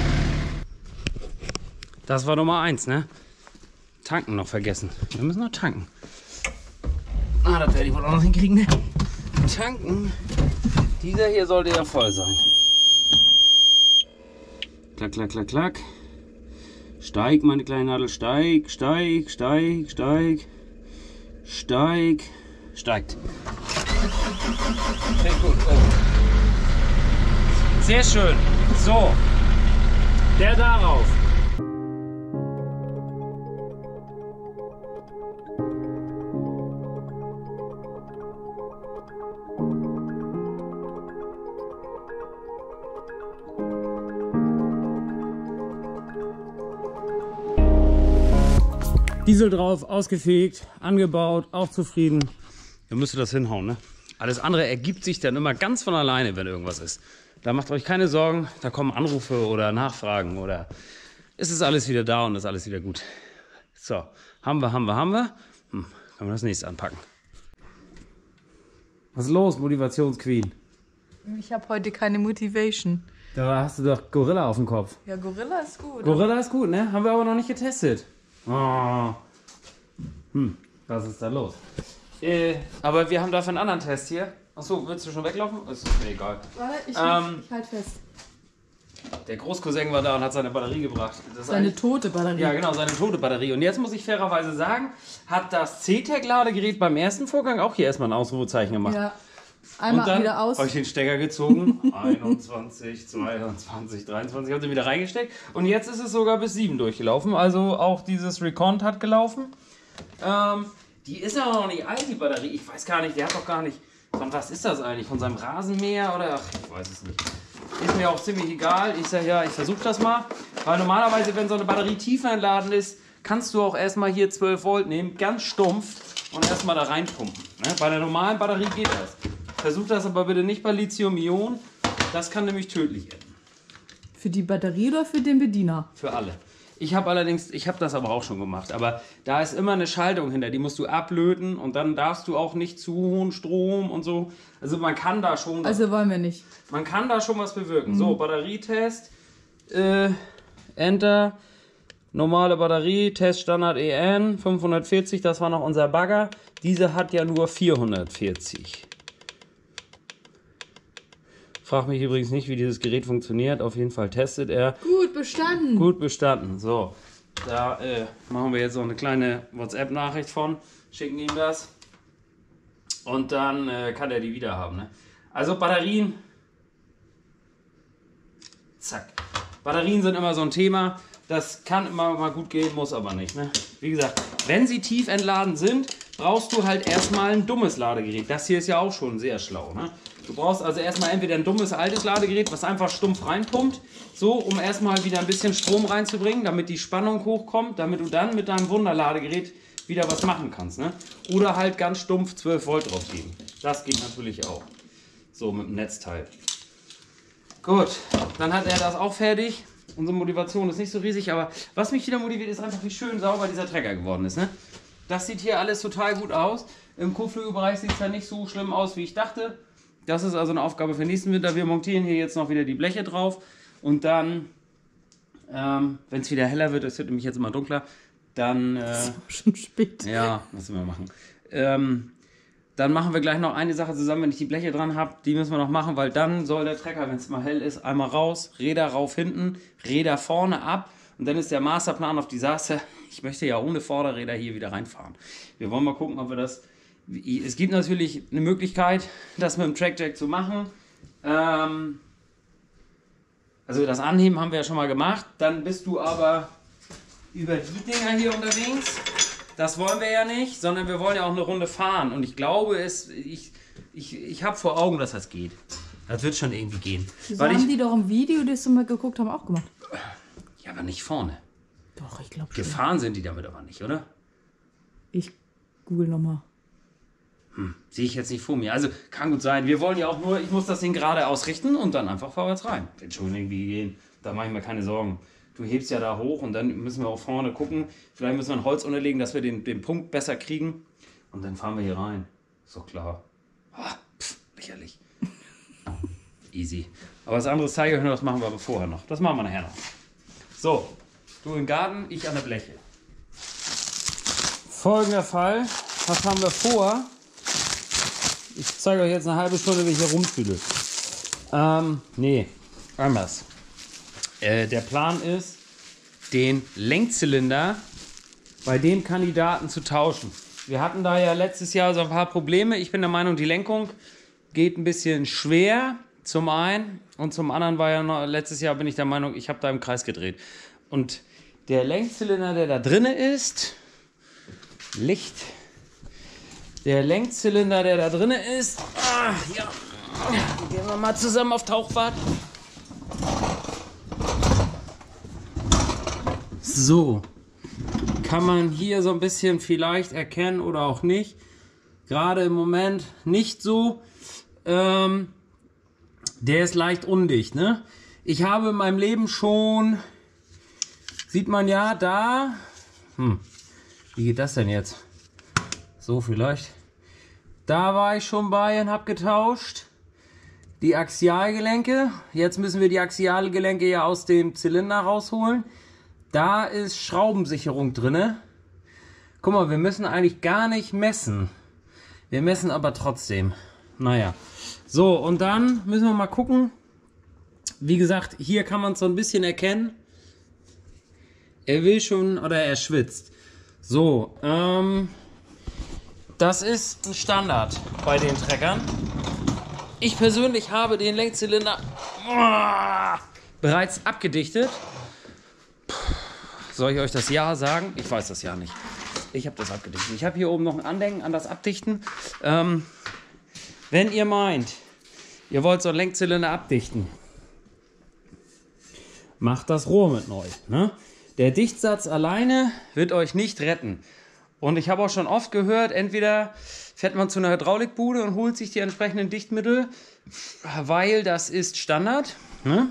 Speaker 1: Das war Nummer eins, ne? Tanken noch vergessen. Wir müssen noch tanken. Ah, das werde ich wohl auch noch hinkriegen, ne? Tanken. Dieser hier sollte ja voll sein.
Speaker 4: Klack, klack, klack, klack. Steig, meine kleine Nadel, steig, steig, steig, steig, steig, steigt.
Speaker 1: Sehr gut. Oh. Sehr schön. So. Der darauf.
Speaker 4: Diesel drauf, ausgefegt, angebaut, auch zufrieden. Ihr müsst das hinhauen, ne? Alles andere ergibt sich dann immer ganz von alleine, wenn irgendwas ist. Da macht euch keine Sorgen, da kommen Anrufe oder Nachfragen oder es ist alles wieder da und ist alles wieder gut. So, haben wir, haben wir, haben wir. Hm, können wir das nächste anpacken. Was ist los, Motivationsqueen?
Speaker 3: Ich habe heute keine Motivation.
Speaker 4: Da hast du doch Gorilla auf dem Kopf.
Speaker 3: Ja, Gorilla ist gut.
Speaker 4: Gorilla ist gut, ne? Haben wir aber noch nicht getestet. Oh. Hm, was ist da los?
Speaker 1: Äh, aber wir haben dafür einen anderen Test hier. Achso, willst du schon weglaufen? Ist mir egal.
Speaker 3: Warte, ich,
Speaker 1: Ähm,
Speaker 3: ich halt fest.
Speaker 1: Der Großcousin war da und hat seine Batterie gebracht. Das ist
Speaker 3: Seine
Speaker 1: eigentlich-
Speaker 3: tote Batterie.
Speaker 1: Ja, genau, seine tote Batterie. Und jetzt muss ich fairerweise sagen, hat das C-Tech-Ladegerät beim ersten Vorgang auch hier erstmal ein Ausrufezeichen gemacht.
Speaker 3: Ja.
Speaker 1: Und
Speaker 3: Einmal
Speaker 1: dann
Speaker 3: wieder aus.
Speaker 1: habe ich den Stecker gezogen. einundzwanzig, zweiundzwanzig, dreiundzwanzig, habe sie wieder reingesteckt. Und jetzt ist es sogar bis sieben durchgelaufen. Also auch dieses Recon hat gelaufen. Ähm, die ist ja noch nicht alt, die Batterie. Ich weiß gar nicht, der hat doch gar nicht... Von was ist das eigentlich? Von seinem Rasenmäher oder... Ach, ich weiß es nicht. Ist mir auch ziemlich egal. Ich sage ja, ich versuche das mal. Weil normalerweise, wenn so eine Batterie tiefer entladen ist, kannst du auch erstmal hier zwölf Volt nehmen, ganz stumpf und erstmal da reinpumpen. Ne? Bei der normalen Batterie geht das. Versuch das aber bitte nicht bei Lithium-Ionen. Das kann nämlich tödlich enden.
Speaker 3: Für die Batterie oder für den Bediener?
Speaker 1: Für alle. Ich habe allerdings, ich habe das aber auch schon gemacht, aber da ist immer eine Schaltung hinter, die musst du ablöten und dann darfst du auch nicht zu hohen Strom und so. Also man kann da schon,
Speaker 3: Also wollen wir nicht.
Speaker 1: man kann da schon was bewirken. So, Batterietest, äh, Enter, normale Batterie, Teststandard E N, fünfhundertvierzig, das war noch unser Bagger. Diese hat ja nur vierhundertvierzig. Frag mich übrigens nicht, wie dieses Gerät funktioniert. Auf jeden Fall testet er.
Speaker 3: Gut, bestanden.
Speaker 1: Gut bestanden. So, da äh, machen wir jetzt noch eine kleine WhatsApp-Nachricht von. Schicken ihm das. Und dann äh, kann er die wieder haben. Ne? Also Batterien. Zack. Batterien sind immer so ein Thema. Das kann immer mal gut gehen, muss aber nicht. Ne? Wie gesagt, wenn sie tief entladen sind, brauchst du halt erstmal ein dummes Ladegerät. Das hier ist ja auch schon sehr schlau. Ne? Du brauchst also erstmal entweder ein dummes altes Ladegerät, was einfach stumpf reinpumpt, so um erstmal wieder ein bisschen Strom reinzubringen, damit die Spannung hochkommt, damit du dann mit deinem Wunderladegerät wieder was machen kannst. Ne? Oder halt ganz stumpf zwölf Volt drauf geben. Das geht natürlich auch. So mit dem Netzteil. Gut, dann hat er das auch fertig. Unsere Motivation ist nicht so riesig, aber was mich wieder motiviert, ist einfach, wie schön sauber dieser Trecker geworden ist. Ne? Das sieht hier alles total gut aus. Im Kotflügelbereich sieht es ja nicht so schlimm aus, wie ich dachte. Das ist also eine Aufgabe für nächsten Winter. Wir montieren hier jetzt noch wieder die Bleche drauf. Und dann, ähm, wenn es wieder heller wird, es wird nämlich jetzt immer dunkler, dann... Äh,
Speaker 3: Schon spät.
Speaker 1: ja, was müssen wir machen? Ähm, dann machen wir gleich noch eine Sache zusammen, wenn ich die Bleche dran habe. Die müssen wir noch machen, weil dann soll der Trecker, wenn es mal hell ist, einmal raus, Räder rauf hinten, Räder vorne ab. Und dann ist der Masterplan auf die Sasse. Ich möchte ja ohne Vorderräder hier wieder reinfahren. Wir wollen mal gucken, ob wir das... Es gibt natürlich eine Möglichkeit, das mit dem Trackjack zu machen. Ähm, also das Anheben haben wir ja schon mal gemacht. Dann bist du aber über die Dinger hier unterwegs. Das wollen wir ja nicht, sondern wir wollen ja auch eine Runde fahren. Und ich glaube, es, ich, ich, ich habe vor Augen, dass das geht. Das wird schon irgendwie gehen.
Speaker 3: Das
Speaker 1: Weil
Speaker 3: haben
Speaker 1: ich,
Speaker 3: die doch im Video, das wir mal geguckt haben, auch gemacht.
Speaker 1: ja, aber nicht vorne.
Speaker 3: Doch, ich glaube schon.
Speaker 1: Gefahren sind die damit aber nicht, oder?
Speaker 3: Ich google nochmal.
Speaker 1: Sehe ich jetzt nicht vor mir. Also kann gut sein. Wir wollen ja auch nur, ich muss das Ding gerade ausrichten und dann einfach vorwärts rein. Wird schon irgendwie gehen. Da mache ich mir keine Sorgen. Du hebst ja da hoch und dann müssen wir auch vorne gucken. Vielleicht müssen wir ein Holz unterlegen, dass wir den, den Punkt besser kriegen. Und dann fahren wir hier rein. Ist doch klar. Ah, pff, lächerlich. Easy. Aber das andere zeige ich euch noch, das machen wir aber vorher noch. Das machen wir nachher noch. So, du im Garten, ich an der Bleche. Folgender Fall. Was haben wir vor? Ich zeige euch jetzt eine halbe Stunde, wie ich hier rumfühle. Ähm, nee, anders. Äh, der Plan ist, den Lenkzylinder bei dem Kandidaten zu tauschen. Wir hatten da ja letztes Jahr so ein paar Probleme. Ich bin der Meinung, die Lenkung geht ein bisschen schwer, zum einen. Und zum anderen war ja noch, letztes Jahr bin ich der Meinung, ich habe da im Kreis gedreht. Und der Lenkzylinder, der da drin ist, Licht, der Lenkzylinder, der da drin ist, ah, ja, gehen wir mal zusammen auf Tauchbad. So, kann man hier so ein bisschen vielleicht erkennen oder auch nicht. Gerade im Moment nicht so. Ähm, der ist leicht undicht, ne? Ich habe in meinem Leben schon, sieht man ja da, hm, wie geht das denn jetzt? So vielleicht. Da war ich schon bei und habe getauscht. Die Axialgelenke. Jetzt müssen wir die Axialgelenke ja aus dem Zylinder rausholen. Da ist Schraubensicherung drinne. Guck mal, wir müssen eigentlich gar nicht messen. Wir messen aber trotzdem. Naja. So, und dann müssen wir mal gucken. Wie gesagt, hier kann man es so ein bisschen erkennen. Er will schon, oder er schwitzt. So, ähm, das ist ein Standard bei den Treckern. Ich persönlich habe den Lenkzylinder oh, bereits abgedichtet. Soll ich euch das Ja sagen? Ich weiß das ja nicht. Ich habe das abgedichtet. Ich habe hier oben noch ein Andenken an das Abdichten. Ähm, wenn ihr meint, ihr wollt so einen Lenkzylinder abdichten, macht das Rohr mit neu. Ne? Der Dichtsatz alleine wird euch nicht retten. Und ich habe auch schon oft gehört, entweder fährt man zu einer Hydraulikbude und holt sich die entsprechenden Dichtmittel, weil das ist Standard. Ne?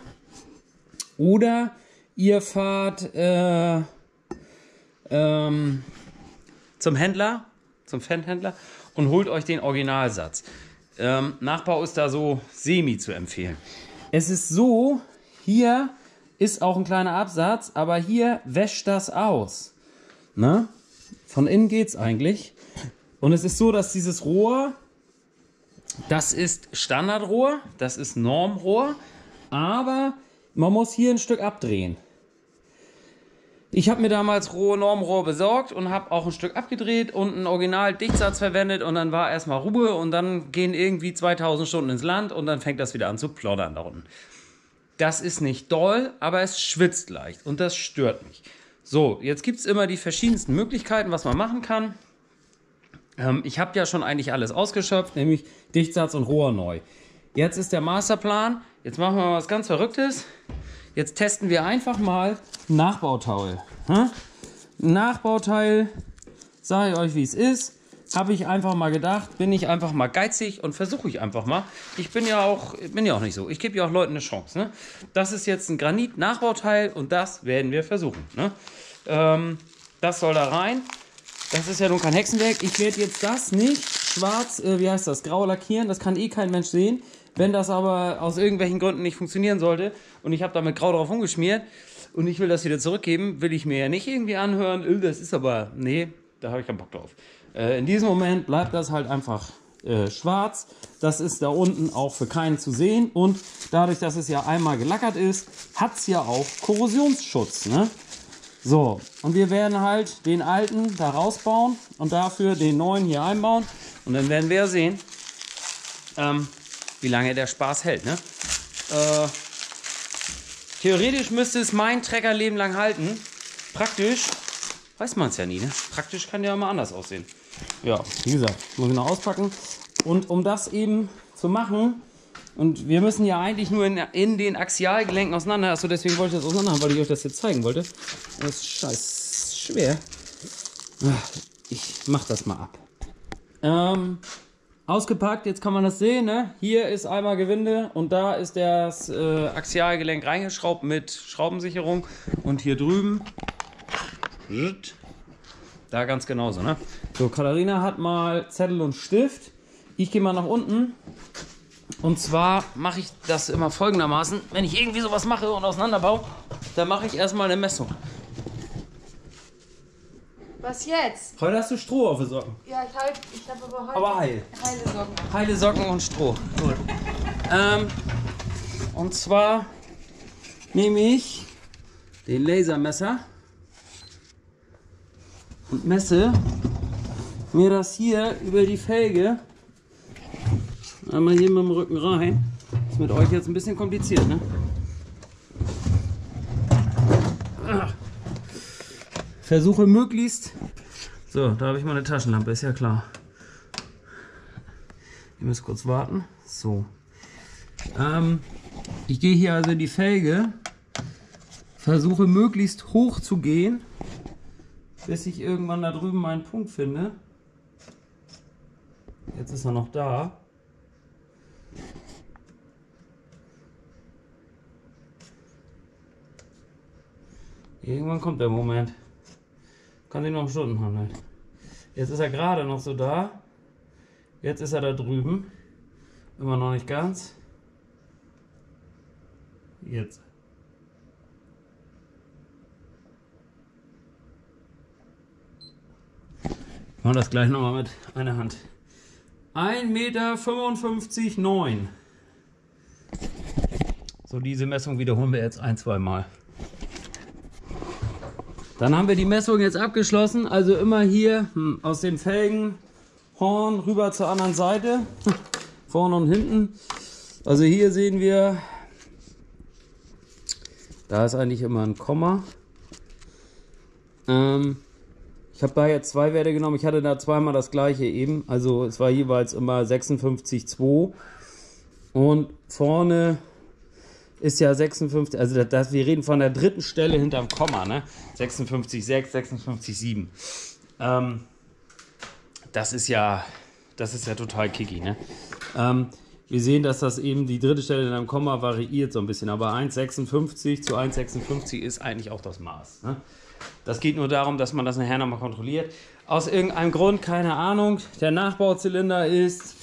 Speaker 1: Oder ihr fahrt äh, ähm, zum Händler, zum Fanhändler und holt euch den Originalsatz. Ähm, Nachbau ist da so semi zu empfehlen. Es ist so, hier ist auch ein kleiner Absatz, aber hier wäscht das aus. Ne? Von innen geht's eigentlich. Und es ist so, dass dieses Rohr, das ist Standardrohr, das ist Normrohr, aber man muss hier ein Stück abdrehen. Ich habe mir damals rohe Normrohr besorgt und habe auch ein Stück abgedreht und einen Original-Dichtsatz verwendet und dann war erstmal Ruhe und dann gehen irgendwie zweitausend Stunden ins Land und dann fängt das wieder an zu ploddern da unten. Das ist nicht doll, aber es schwitzt leicht und das stört mich. So, jetzt gibt es immer die verschiedensten Möglichkeiten, was man machen kann. Ähm, ich habe ja schon eigentlich alles ausgeschöpft, nämlich Dichtsatz und Rohr neu. Jetzt ist der Masterplan, jetzt machen wir mal was ganz Verrücktes. Jetzt testen wir einfach mal ein Nachbauteil. Hm? Ein Nachbauteil, sage ich euch wie es ist. Habe ich einfach mal gedacht, bin ich einfach mal geizig und versuche ich einfach mal. Ich bin ja auch, bin ja auch nicht so. Ich gebe ja auch Leuten eine Chance. Ne? Das ist jetzt ein Granit-Nachbauteil und das werden wir versuchen. Ne? Ähm, das soll da rein. Das ist ja nun kein Hexenwerk. Ich werde jetzt das nicht schwarz, äh, wie heißt das, grau lackieren. Das kann eh kein Mensch sehen. Wenn das aber aus irgendwelchen Gründen nicht funktionieren sollte und ich habe damit grau drauf umgeschmiert und ich will das wieder zurückgeben, will ich mir ja nicht irgendwie anhören, das ist aber, nee, da habe ich keinen Bock drauf. Äh, in diesem Moment bleibt das halt einfach äh, schwarz. Das ist da unten auch für keinen zu sehen und dadurch, dass es ja einmal gelackert ist, hat es ja auch Korrosionsschutz. Ne? So, und wir werden halt den alten da rausbauen und dafür den neuen hier einbauen und dann werden wir sehen, ähm, wie lange der Spaß hält. Ne? Äh, theoretisch müsste es mein Treckerleben lang halten. Praktisch weiß man es ja nie. Ne? Praktisch kann ja immer anders aussehen. Ja, wie gesagt, muss ich noch auspacken. Und um das eben zu machen, und wir müssen ja eigentlich nur in, in den Axialgelenken auseinander. Achso, deswegen wollte ich das auseinander, weil ich euch das jetzt zeigen wollte. Das ist scheiß schwer. Ich mach das mal ab. Ähm... Ausgepackt, jetzt kann man das sehen, ne? Hier ist einmal Gewinde und da ist das äh, Axialgelenk reingeschraubt mit Schraubensicherung und hier drüben, da ganz genauso, ne? So, Katharina hat mal Zettel und Stift, ich gehe mal nach unten und zwar mache ich das immer folgendermaßen, wenn ich irgendwie sowas mache und auseinanderbaue, dann mache ich erstmal eine Messung.
Speaker 3: Was jetzt?
Speaker 1: Heute hast du Stroh auf den Socken.
Speaker 3: Ja, ich habe ich hab aber heute
Speaker 1: Aber heil.
Speaker 3: heile Socken.
Speaker 1: Heile Socken und Stroh. Gut. Ähm, und zwar
Speaker 4: nehme ich den Lasermesser und messe mir das hier über die Felge einmal hier mit dem Rücken rein. Ist mit euch jetzt ein bisschen kompliziert, ne? Versuche möglichst. So, da habe ich meine Taschenlampe, ist ja klar. Ihr müsst kurz warten. So. Ähm, ich gehe hier also in die Felge, versuche möglichst hoch zu gehen, bis ich irgendwann da drüben meinen Punkt finde. Jetzt ist er noch da. Irgendwann kommt der Moment. Kann sich noch um Stunden handeln. Jetzt ist er gerade noch so da. Jetzt ist er da drüben. Immer noch nicht ganz. Jetzt. Ich mache das gleich nochmal mit einer Hand. ein Meter fünfundfünfzig Komma neun. So, diese Messung wiederholen wir jetzt ein, zwei Mal. Dann haben wir die Messung jetzt abgeschlossen. Also immer hier hm, aus den Felgen, Horn rüber zur anderen Seite. Vorne und hinten. Also hier sehen wir, da ist eigentlich immer ein Komma. Ähm, ich habe da jetzt zwei Werte genommen. Ich hatte da zweimal das gleiche eben. Also es war jeweils immer sechsundfünfzig Komma zwei. Und vorne ist ja sechsundfünfzig, also das, das, wir reden von der dritten Stelle hinterm Komma, ne? sechsundfünfzig Komma sechs, sechsundfünfzig Komma sieben. Ähm, das ist ja, das ist ja total kicky, ne? Ähm, wir sehen, dass das eben die dritte Stelle hinterm Komma variiert so ein bisschen, aber eins Komma sechsundfünfzig zu eins Komma sechsundfünfzig ist eigentlich auch das Maß, ne? Das geht nur darum, dass man das nachher nochmal kontrolliert. Aus irgendeinem Grund, keine Ahnung, der Nachbauzylinder ist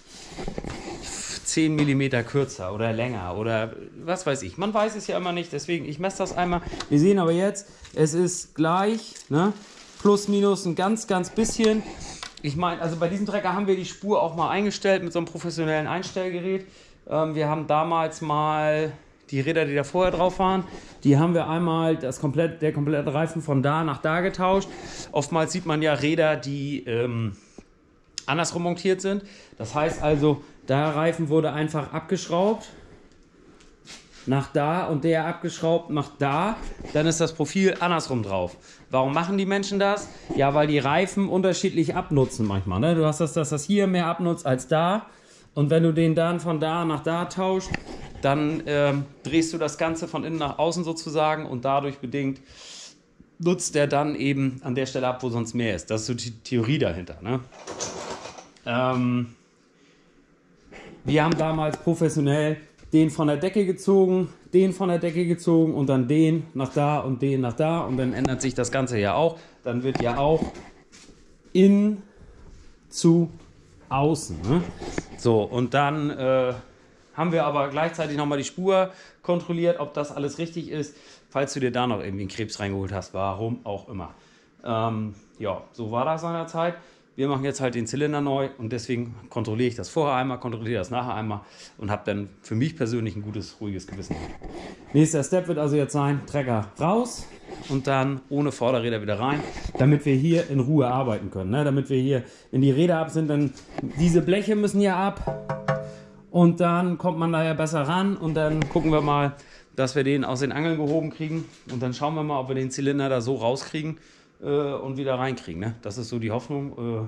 Speaker 4: zehn Millimeter kürzer oder länger oder was weiß ich. Man weiß es ja immer nicht, deswegen ich messe das einmal. Wir sehen aber jetzt, es ist gleich, ne? Plus minus ein ganz, ganz bisschen. Ich meine, also bei diesem Trecker haben wir die Spur auch mal eingestellt mit so einem professionellen Einstellgerät. Ähm, wir haben damals mal die Räder, die da vorher drauf waren, die haben wir einmal das komplett, der komplette Reifen von da nach da getauscht. Oftmals sieht man ja Räder, die ähm, andersrum montiert sind. Das heißt also, der Reifen wurde einfach abgeschraubt nach da und der abgeschraubt nach da. Dann ist das Profil andersrum drauf. Warum machen die Menschen das? Ja, weil die Reifen unterschiedlich abnutzen manchmal. Ne? Du hast das, dass das hier mehr abnutzt als da. Und wenn du den dann von da nach da tauscht, dann ähm, drehst du das Ganze von innen nach außen sozusagen und dadurch bedingt nutzt der dann eben an der Stelle ab, wo sonst mehr ist. Das ist so die Theorie dahinter. Ne? Ähm, wir haben damals professionell den von der Decke gezogen, den von der Decke gezogen und dann den nach da und den nach da und dann ändert sich das Ganze ja auch. Dann wird ja auch in zu außen. Ne? So, und dann äh, haben wir aber gleichzeitig nochmal die Spur kontrolliert, ob das alles richtig ist, falls du dir da noch irgendwie einen Krebs reingeholt hast, warum auch immer. Ähm, ja, so war das seinerzeit. Wir machen jetzt halt den Zylinder neu und deswegen kontrolliere ich das vorher einmal, kontrolliere das nachher einmal und habe dann für mich persönlich ein gutes, ruhiges Gewissen. Nächster Step wird also jetzt sein, Trecker raus und dann ohne Vorderräder wieder rein, damit wir hier in Ruhe arbeiten können. Ne? Damit wir hier, wenn die Räder ab sind, dann diese Bleche müssen hier ab und dann kommt man da ja besser ran und dann gucken wir mal, dass wir den aus den Angeln gehoben kriegen und dann schauen wir mal, ob wir den Zylinder da so rauskriegen und wieder reinkriegen. Ne? Das ist so die Hoffnung.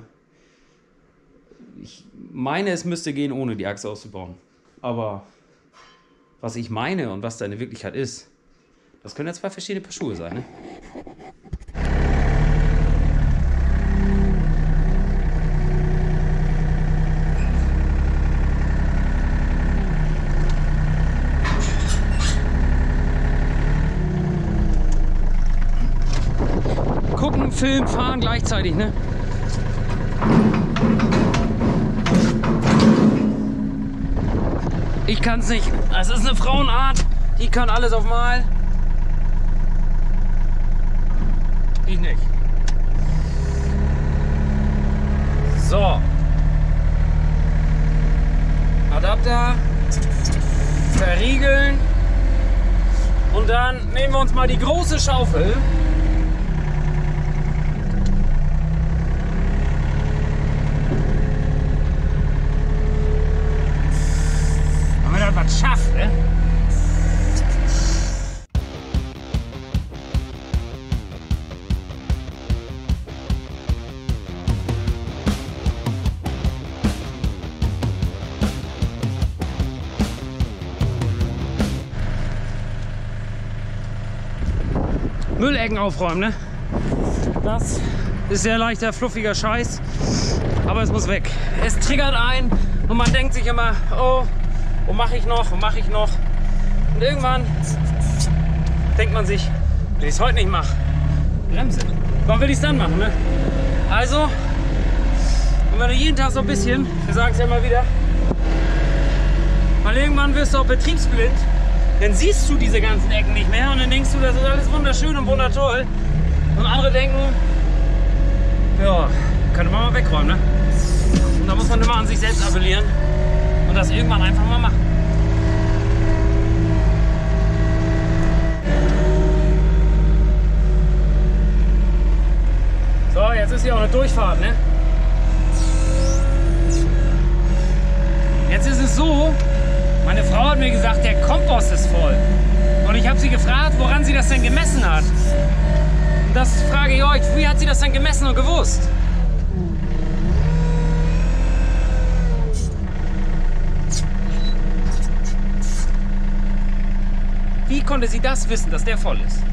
Speaker 4: Ich meine, es müsste gehen, ohne die Achse auszubauen. Aber was ich meine und was da in Wirklichkeit ist, das können ja zwei verschiedene Paar Schuhe sein. Ne? Gucken, Film, fahren gleichzeitig, ne? Ich kann's nicht. Es ist eine Frauenart, die kann alles auf Mal. Ich nicht. So. Adapter. Verriegeln. Und dann nehmen wir uns mal die große Schaufel. Damit er was schafft, ne? Müllecken aufräumen, ne? Das ist sehr leichter, fluffiger Scheiß, aber es muss weg. Es triggert ein und man denkt sich immer, oh, wo mache ich noch, wo mache ich noch? Und irgendwann denkt man sich, wenn ich es heute nicht mache, Bremse. Wann will ich es dann machen, ne? Also, und wenn du jeden Tag so ein bisschen, wir sagen es ja immer wieder, weil irgendwann wirst du auch betriebsblind. Dann siehst du diese ganzen Ecken nicht mehr und dann denkst du, das ist alles wunderschön und wundertoll. Und andere denken, ja, könnte man mal wegräumen, ne? Und da muss man immer an sich selbst appellieren und das irgendwann einfach mal machen. So, jetzt ist hier auch eine Durchfahrt, ne? Jetzt ist es so, meine Frau hat mir gesagt, der Kompost ist voll. Und ich habe sie gefragt, woran sie das denn gemessen hat. Und das frage ich euch, wie hat sie das denn gemessen und gewusst? Wie konnte sie das wissen, dass der voll ist?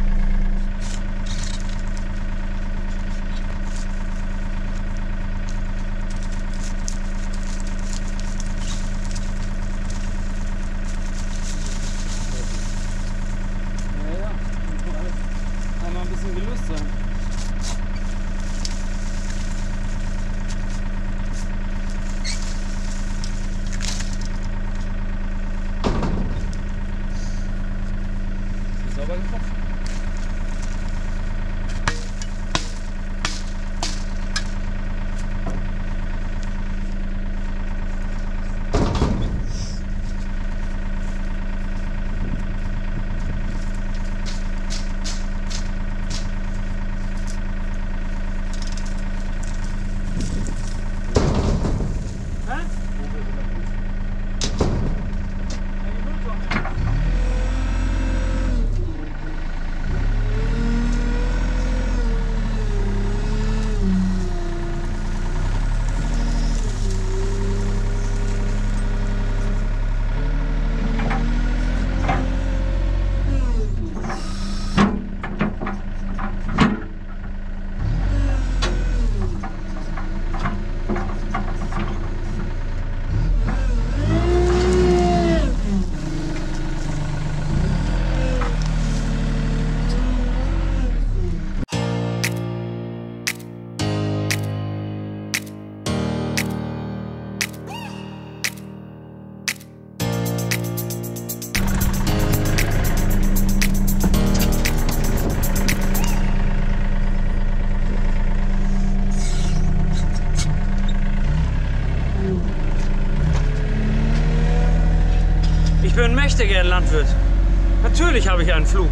Speaker 4: Ich bin mächtiger Landwirt. Natürlich habe ich einen Flug.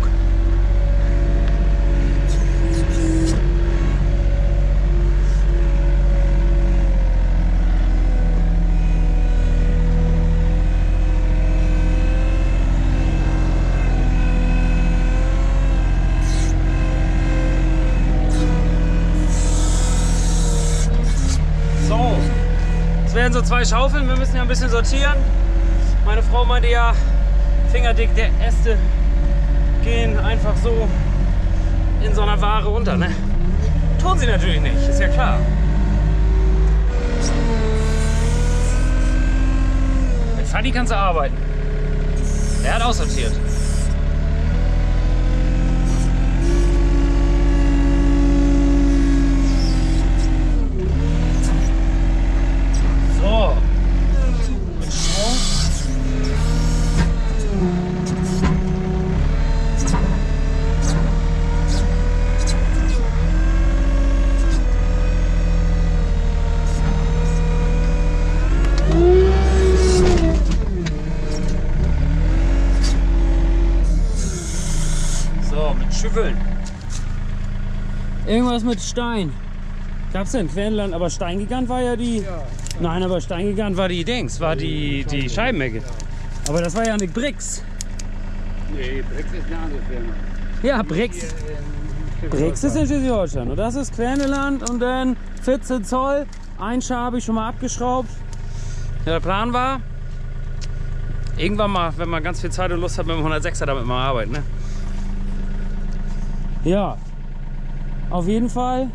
Speaker 4: So, es werden so zwei Schaufeln. Wir müssen ja ein bisschen sortieren. Meine Frau meinte ja, fingerdick der Äste gehen einfach so in so einer Ware runter, ne? Tun sie natürlich nicht, ist ja klar. Mit Fanny kannst du arbeiten. Der hat aussortiert. So. Schüffeln. Irgendwas mit Stein. Gab's denn Quernland, aber Steingigant war ja die. Ja. Nein, aber Steingigant war die Dings, war die, die Scheibenecke. Aber das war ja nicht Brix.
Speaker 5: Nee, Brix ist eine andere Firma.
Speaker 4: Ja, Brix. Brix ist in Schleswig-Holstein. Und das ist Querneland und dann vierzehn Zoll. Einschabig schon mal abgeschraubt. Ja, der Plan war, irgendwann mal, wenn man ganz viel Zeit und Lust hat, mit dem hundertsechser damit mal arbeiten. Ne? Ja, auf jeden Fall.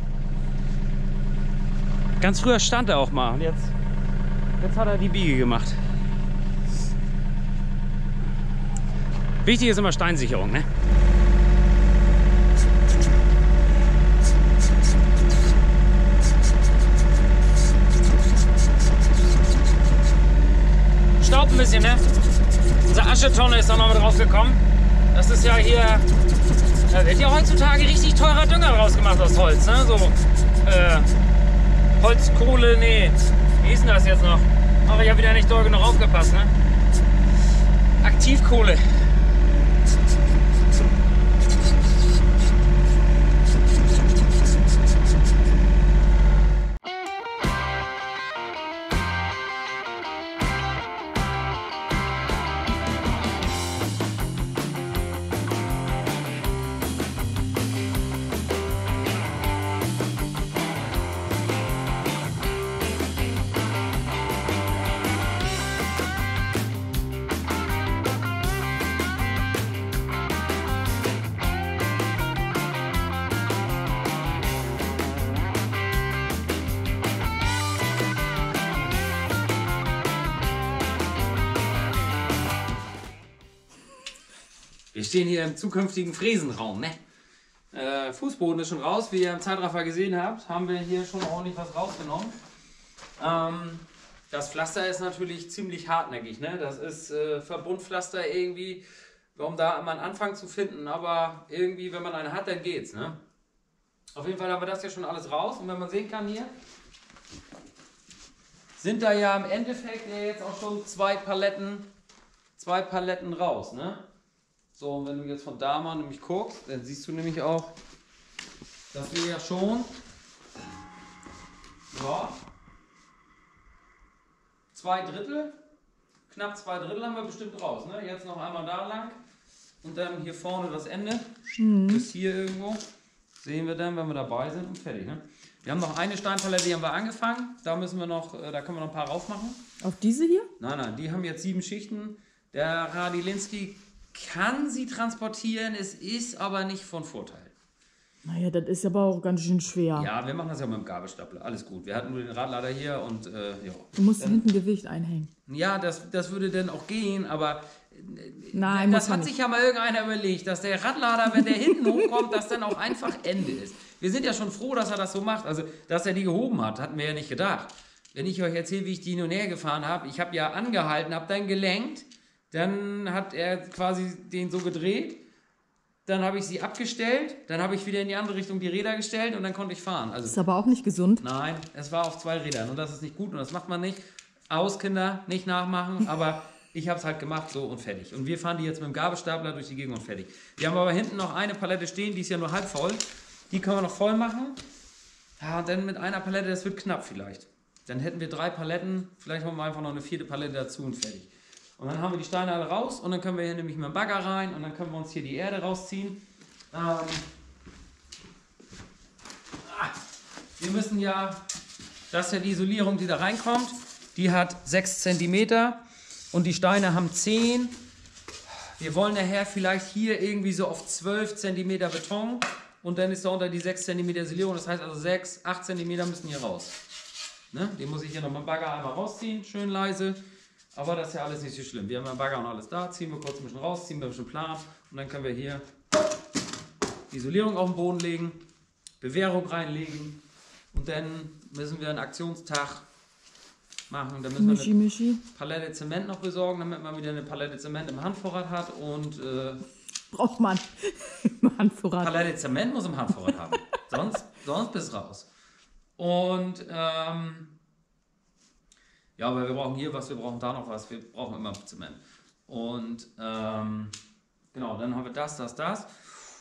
Speaker 4: Ganz früher stand er auch mal. Und jetzt, jetzt hat er die Biege gemacht. Wichtig ist immer Steinsicherung, ne? Staub ein bisschen, ne? Unsere Aschetonne ist auch noch mit rausgekommen. Das ist ja hier, da wird ja heutzutage richtig teurer Dünger rausgemacht aus Holz, ne? So, äh, Holzkohle, nee, wie ist denn das jetzt noch? Aber ich habe wieder nicht doll genug aufgepasst, ne? Aktivkohle.
Speaker 1: Wir stehen hier im zukünftigen Fräsenraum, ne? Äh, Fußboden ist schon raus, wie ihr im Zeitraffer gesehen habt, haben wir hier schon ordentlich was rausgenommen. Ähm, das Pflaster ist natürlich ziemlich hartnäckig, ne? Das ist äh, Verbundpflaster irgendwie, um da immer einen Anfang zu finden, aber irgendwie, wenn man eine hat, dann geht's, ne? Auf jeden Fall haben wir das ja schon alles raus und wenn man sehen kann hier, sind da ja im Endeffekt ja jetzt auch schon zwei Paletten, zwei Paletten raus, ne? So, und wenn du jetzt von da mal nämlich guckst, dann siehst du nämlich auch, dass wir ja schon ja, zwei Drittel, knapp zwei Drittel haben wir bestimmt raus. Ne? Jetzt noch einmal da lang und dann hier vorne das Ende, mhm. bis hier irgendwo. Sehen wir dann, wenn wir dabei sind und fertig. Ne? Wir haben noch eine Steinpalette, die haben wir angefangen. Da müssen wir noch, da können wir noch ein paar raufmachen.
Speaker 3: Auf diese hier?
Speaker 1: Nein, nein, die haben jetzt sieben Schichten. Der Radilinski kann sie transportieren, es ist aber nicht von Vorteil.
Speaker 3: Naja, das ist aber auch ganz schön schwer.
Speaker 1: Ja, wir machen das ja mit dem Gabelstapler, alles gut. Wir hatten nur den Radlader hier und äh, ja.
Speaker 3: Du musst
Speaker 1: dann,
Speaker 3: hinten Gewicht einhängen.
Speaker 1: Ja, das, das würde dann auch gehen, aber
Speaker 3: Nein,
Speaker 1: das hat
Speaker 3: nicht.
Speaker 1: sich ja mal irgendeiner überlegt, dass der Radlader, wenn der hinten hochkommt, dass dann auch einfach Ende ist. Wir sind ja schon froh, dass er das so macht, also dass er die gehoben hat, hatten wir ja nicht gedacht. Wenn ich euch erzähle, wie ich die hin und her gefahren habe, ich habe ja angehalten, habe dann gelenkt, dann hat er quasi den so gedreht, dann habe ich sie abgestellt, dann habe ich wieder in die andere Richtung die Räder gestellt und dann konnte ich fahren. Also,
Speaker 3: das ist aber auch nicht gesund.
Speaker 1: Nein, es war auf zwei Rädern und das ist nicht gut und das macht man nicht. Aus, Kinder, nicht nachmachen, aber ich habe es halt gemacht, so und fertig. Und wir fahren die jetzt mit dem Gabelstapler durch die Gegend und fertig. Wir haben aber hinten noch eine Palette stehen, die ist ja nur halb voll. Die können wir noch voll machen. Ja, und dann mit einer Palette, das wird knapp vielleicht. Dann hätten wir drei Paletten, vielleicht machen wir einfach noch eine vierte Palette dazu und fertig. Und dann haben wir die Steine alle raus und dann können wir hier nämlich mit dem Bagger rein und dann können wir uns hier die Erde rausziehen. Ähm, ah, wir müssen ja, das ist ja die Isolierung, die da reinkommt, die hat sechs Zentimeter und die Steine haben zehn. Wir wollen nachher vielleicht hier irgendwie so auf zwölf Zentimeter Beton und dann ist da unter die sechs Zentimeter Isolierung, das heißt also sechs, acht Zentimeter müssen hier raus. Ne? Den muss ich hier noch mit dem Bagger einmal rausziehen, schön leise. Aber das ist ja alles nicht so schlimm. Wir haben ja Bagger und alles da. Ziehen wir kurz ein bisschen raus, ziehen wir ein bisschen Plan. Und dann können wir hier Isolierung auf den Boden legen, Bewährung reinlegen. Und dann müssen wir einen Aktionstag machen. Dann müssen
Speaker 3: Mischi,
Speaker 1: wir eine
Speaker 3: Mischi.
Speaker 1: Palette Zement noch besorgen, damit man wieder eine Palette Zement im Handvorrat hat. Und äh,
Speaker 3: braucht man im Handvorrat.
Speaker 1: Palette Zement muss im Handvorrat haben. Sonst, sonst bist du raus. Und ähm, ja, aber wir brauchen hier was, wir brauchen da noch was, wir brauchen immer Zement. Und ähm, genau, dann haben wir das, das, das.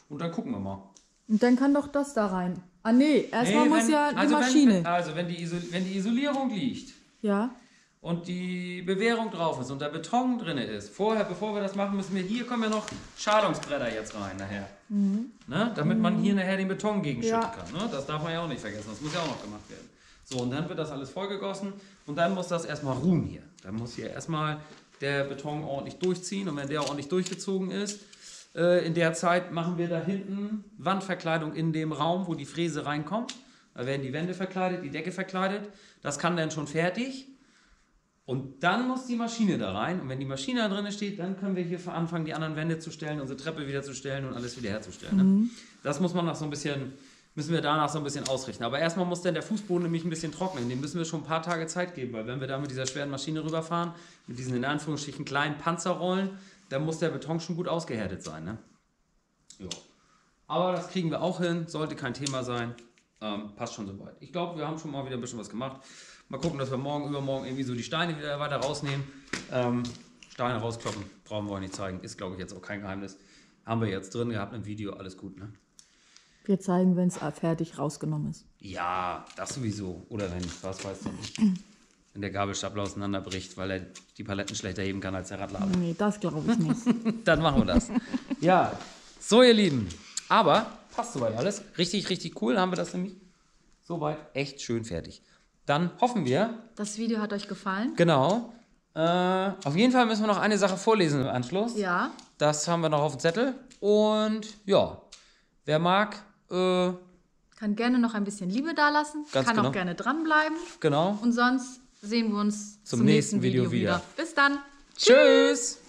Speaker 1: Und dann gucken wir mal.
Speaker 3: Und dann kann doch das da rein. Ah nee, erstmal
Speaker 1: Nee,
Speaker 3: muss
Speaker 1: wenn-
Speaker 3: ja die
Speaker 1: also
Speaker 3: Maschine.
Speaker 1: Wenn, also wenn die, Isol wenn die Isolierung liegt
Speaker 3: Ja.
Speaker 1: und die Bewährung drauf ist und der Beton drin ist, vorher, bevor wir das machen, müssen wir, hier kommen ja noch Schalungsbretter jetzt rein nachher. Ne? Damit man hier nachher den Beton gegenschütten
Speaker 3: Ja.
Speaker 1: kann. Ne? Das darf man ja auch nicht vergessen, das muss ja auch noch gemacht werden. So, und dann wird das alles vollgegossen und dann muss das erstmal ruhen hier. Dann muss hier erstmal der Beton ordentlich durchziehen und wenn der ordentlich durchgezogen ist, äh, in der Zeit machen wir da hinten Wandverkleidung in dem Raum, wo die Fräse reinkommt. Da werden die Wände verkleidet, die Decke verkleidet. Das kann dann schon fertig. Und dann muss die Maschine da rein. Und wenn die Maschine da drin steht, dann können wir hier anfangen, die anderen Wände zu stellen, unsere Treppe wieder zu stellen und alles wieder herzustellen. Ne? Das muss man noch so ein bisschen, müssen wir danach so ein bisschen ausrichten. Aber erstmal muss dann der Fußboden nämlich ein bisschen trocknen. Dem müssen wir schon ein paar Tage Zeit geben, weil wenn wir da mit dieser schweren Maschine rüberfahren, mit diesen in Anführungsstrichen kleinen Panzerrollen, dann muss der Beton schon gut ausgehärtet sein. Ne? Ja. Aber das kriegen wir auch hin, sollte kein Thema sein. Ähm, passt schon soweit. Ich glaube, wir haben schon mal wieder ein bisschen was gemacht. Mal gucken, dass wir morgen, übermorgen irgendwie so die Steine wieder weiter rausnehmen. Ähm, Steine rauskloppen, brauchen wir euch nicht zeigen. Ist, glaube ich, jetzt auch kein Geheimnis. Haben wir jetzt drin gehabt im Video, alles gut, ne?
Speaker 3: Wir zeigen, wenn es fertig rausgenommen ist.
Speaker 1: Ja, das sowieso. Oder wenn, was weiß du nicht. Wenn der Gabelstapler auseinanderbricht, weil er die Paletten schlechter heben kann als der Radlader.
Speaker 3: Nee, das glaube ich nicht.
Speaker 1: Dann machen wir das. Ja, so ihr Lieben. Aber passt soweit alles. Richtig, richtig cool haben wir das nämlich. Soweit echt schön fertig. Dann hoffen wir,
Speaker 3: Das Video hat euch gefallen?
Speaker 1: genau, äh, auf jeden Fall müssen wir noch eine Sache vorlesen im Anschluss.
Speaker 3: Ja.
Speaker 1: Das haben wir noch auf dem Zettel. Und ja, wer mag, äh,
Speaker 3: Kann gerne noch ein bisschen Liebe dalassen.
Speaker 1: Ganz
Speaker 3: kann
Speaker 1: genau.
Speaker 3: auch gerne dranbleiben.
Speaker 1: genau.
Speaker 3: Und sonst sehen wir uns
Speaker 1: Zum nächsten Video wieder.
Speaker 3: Bis dann.
Speaker 1: Tschüss!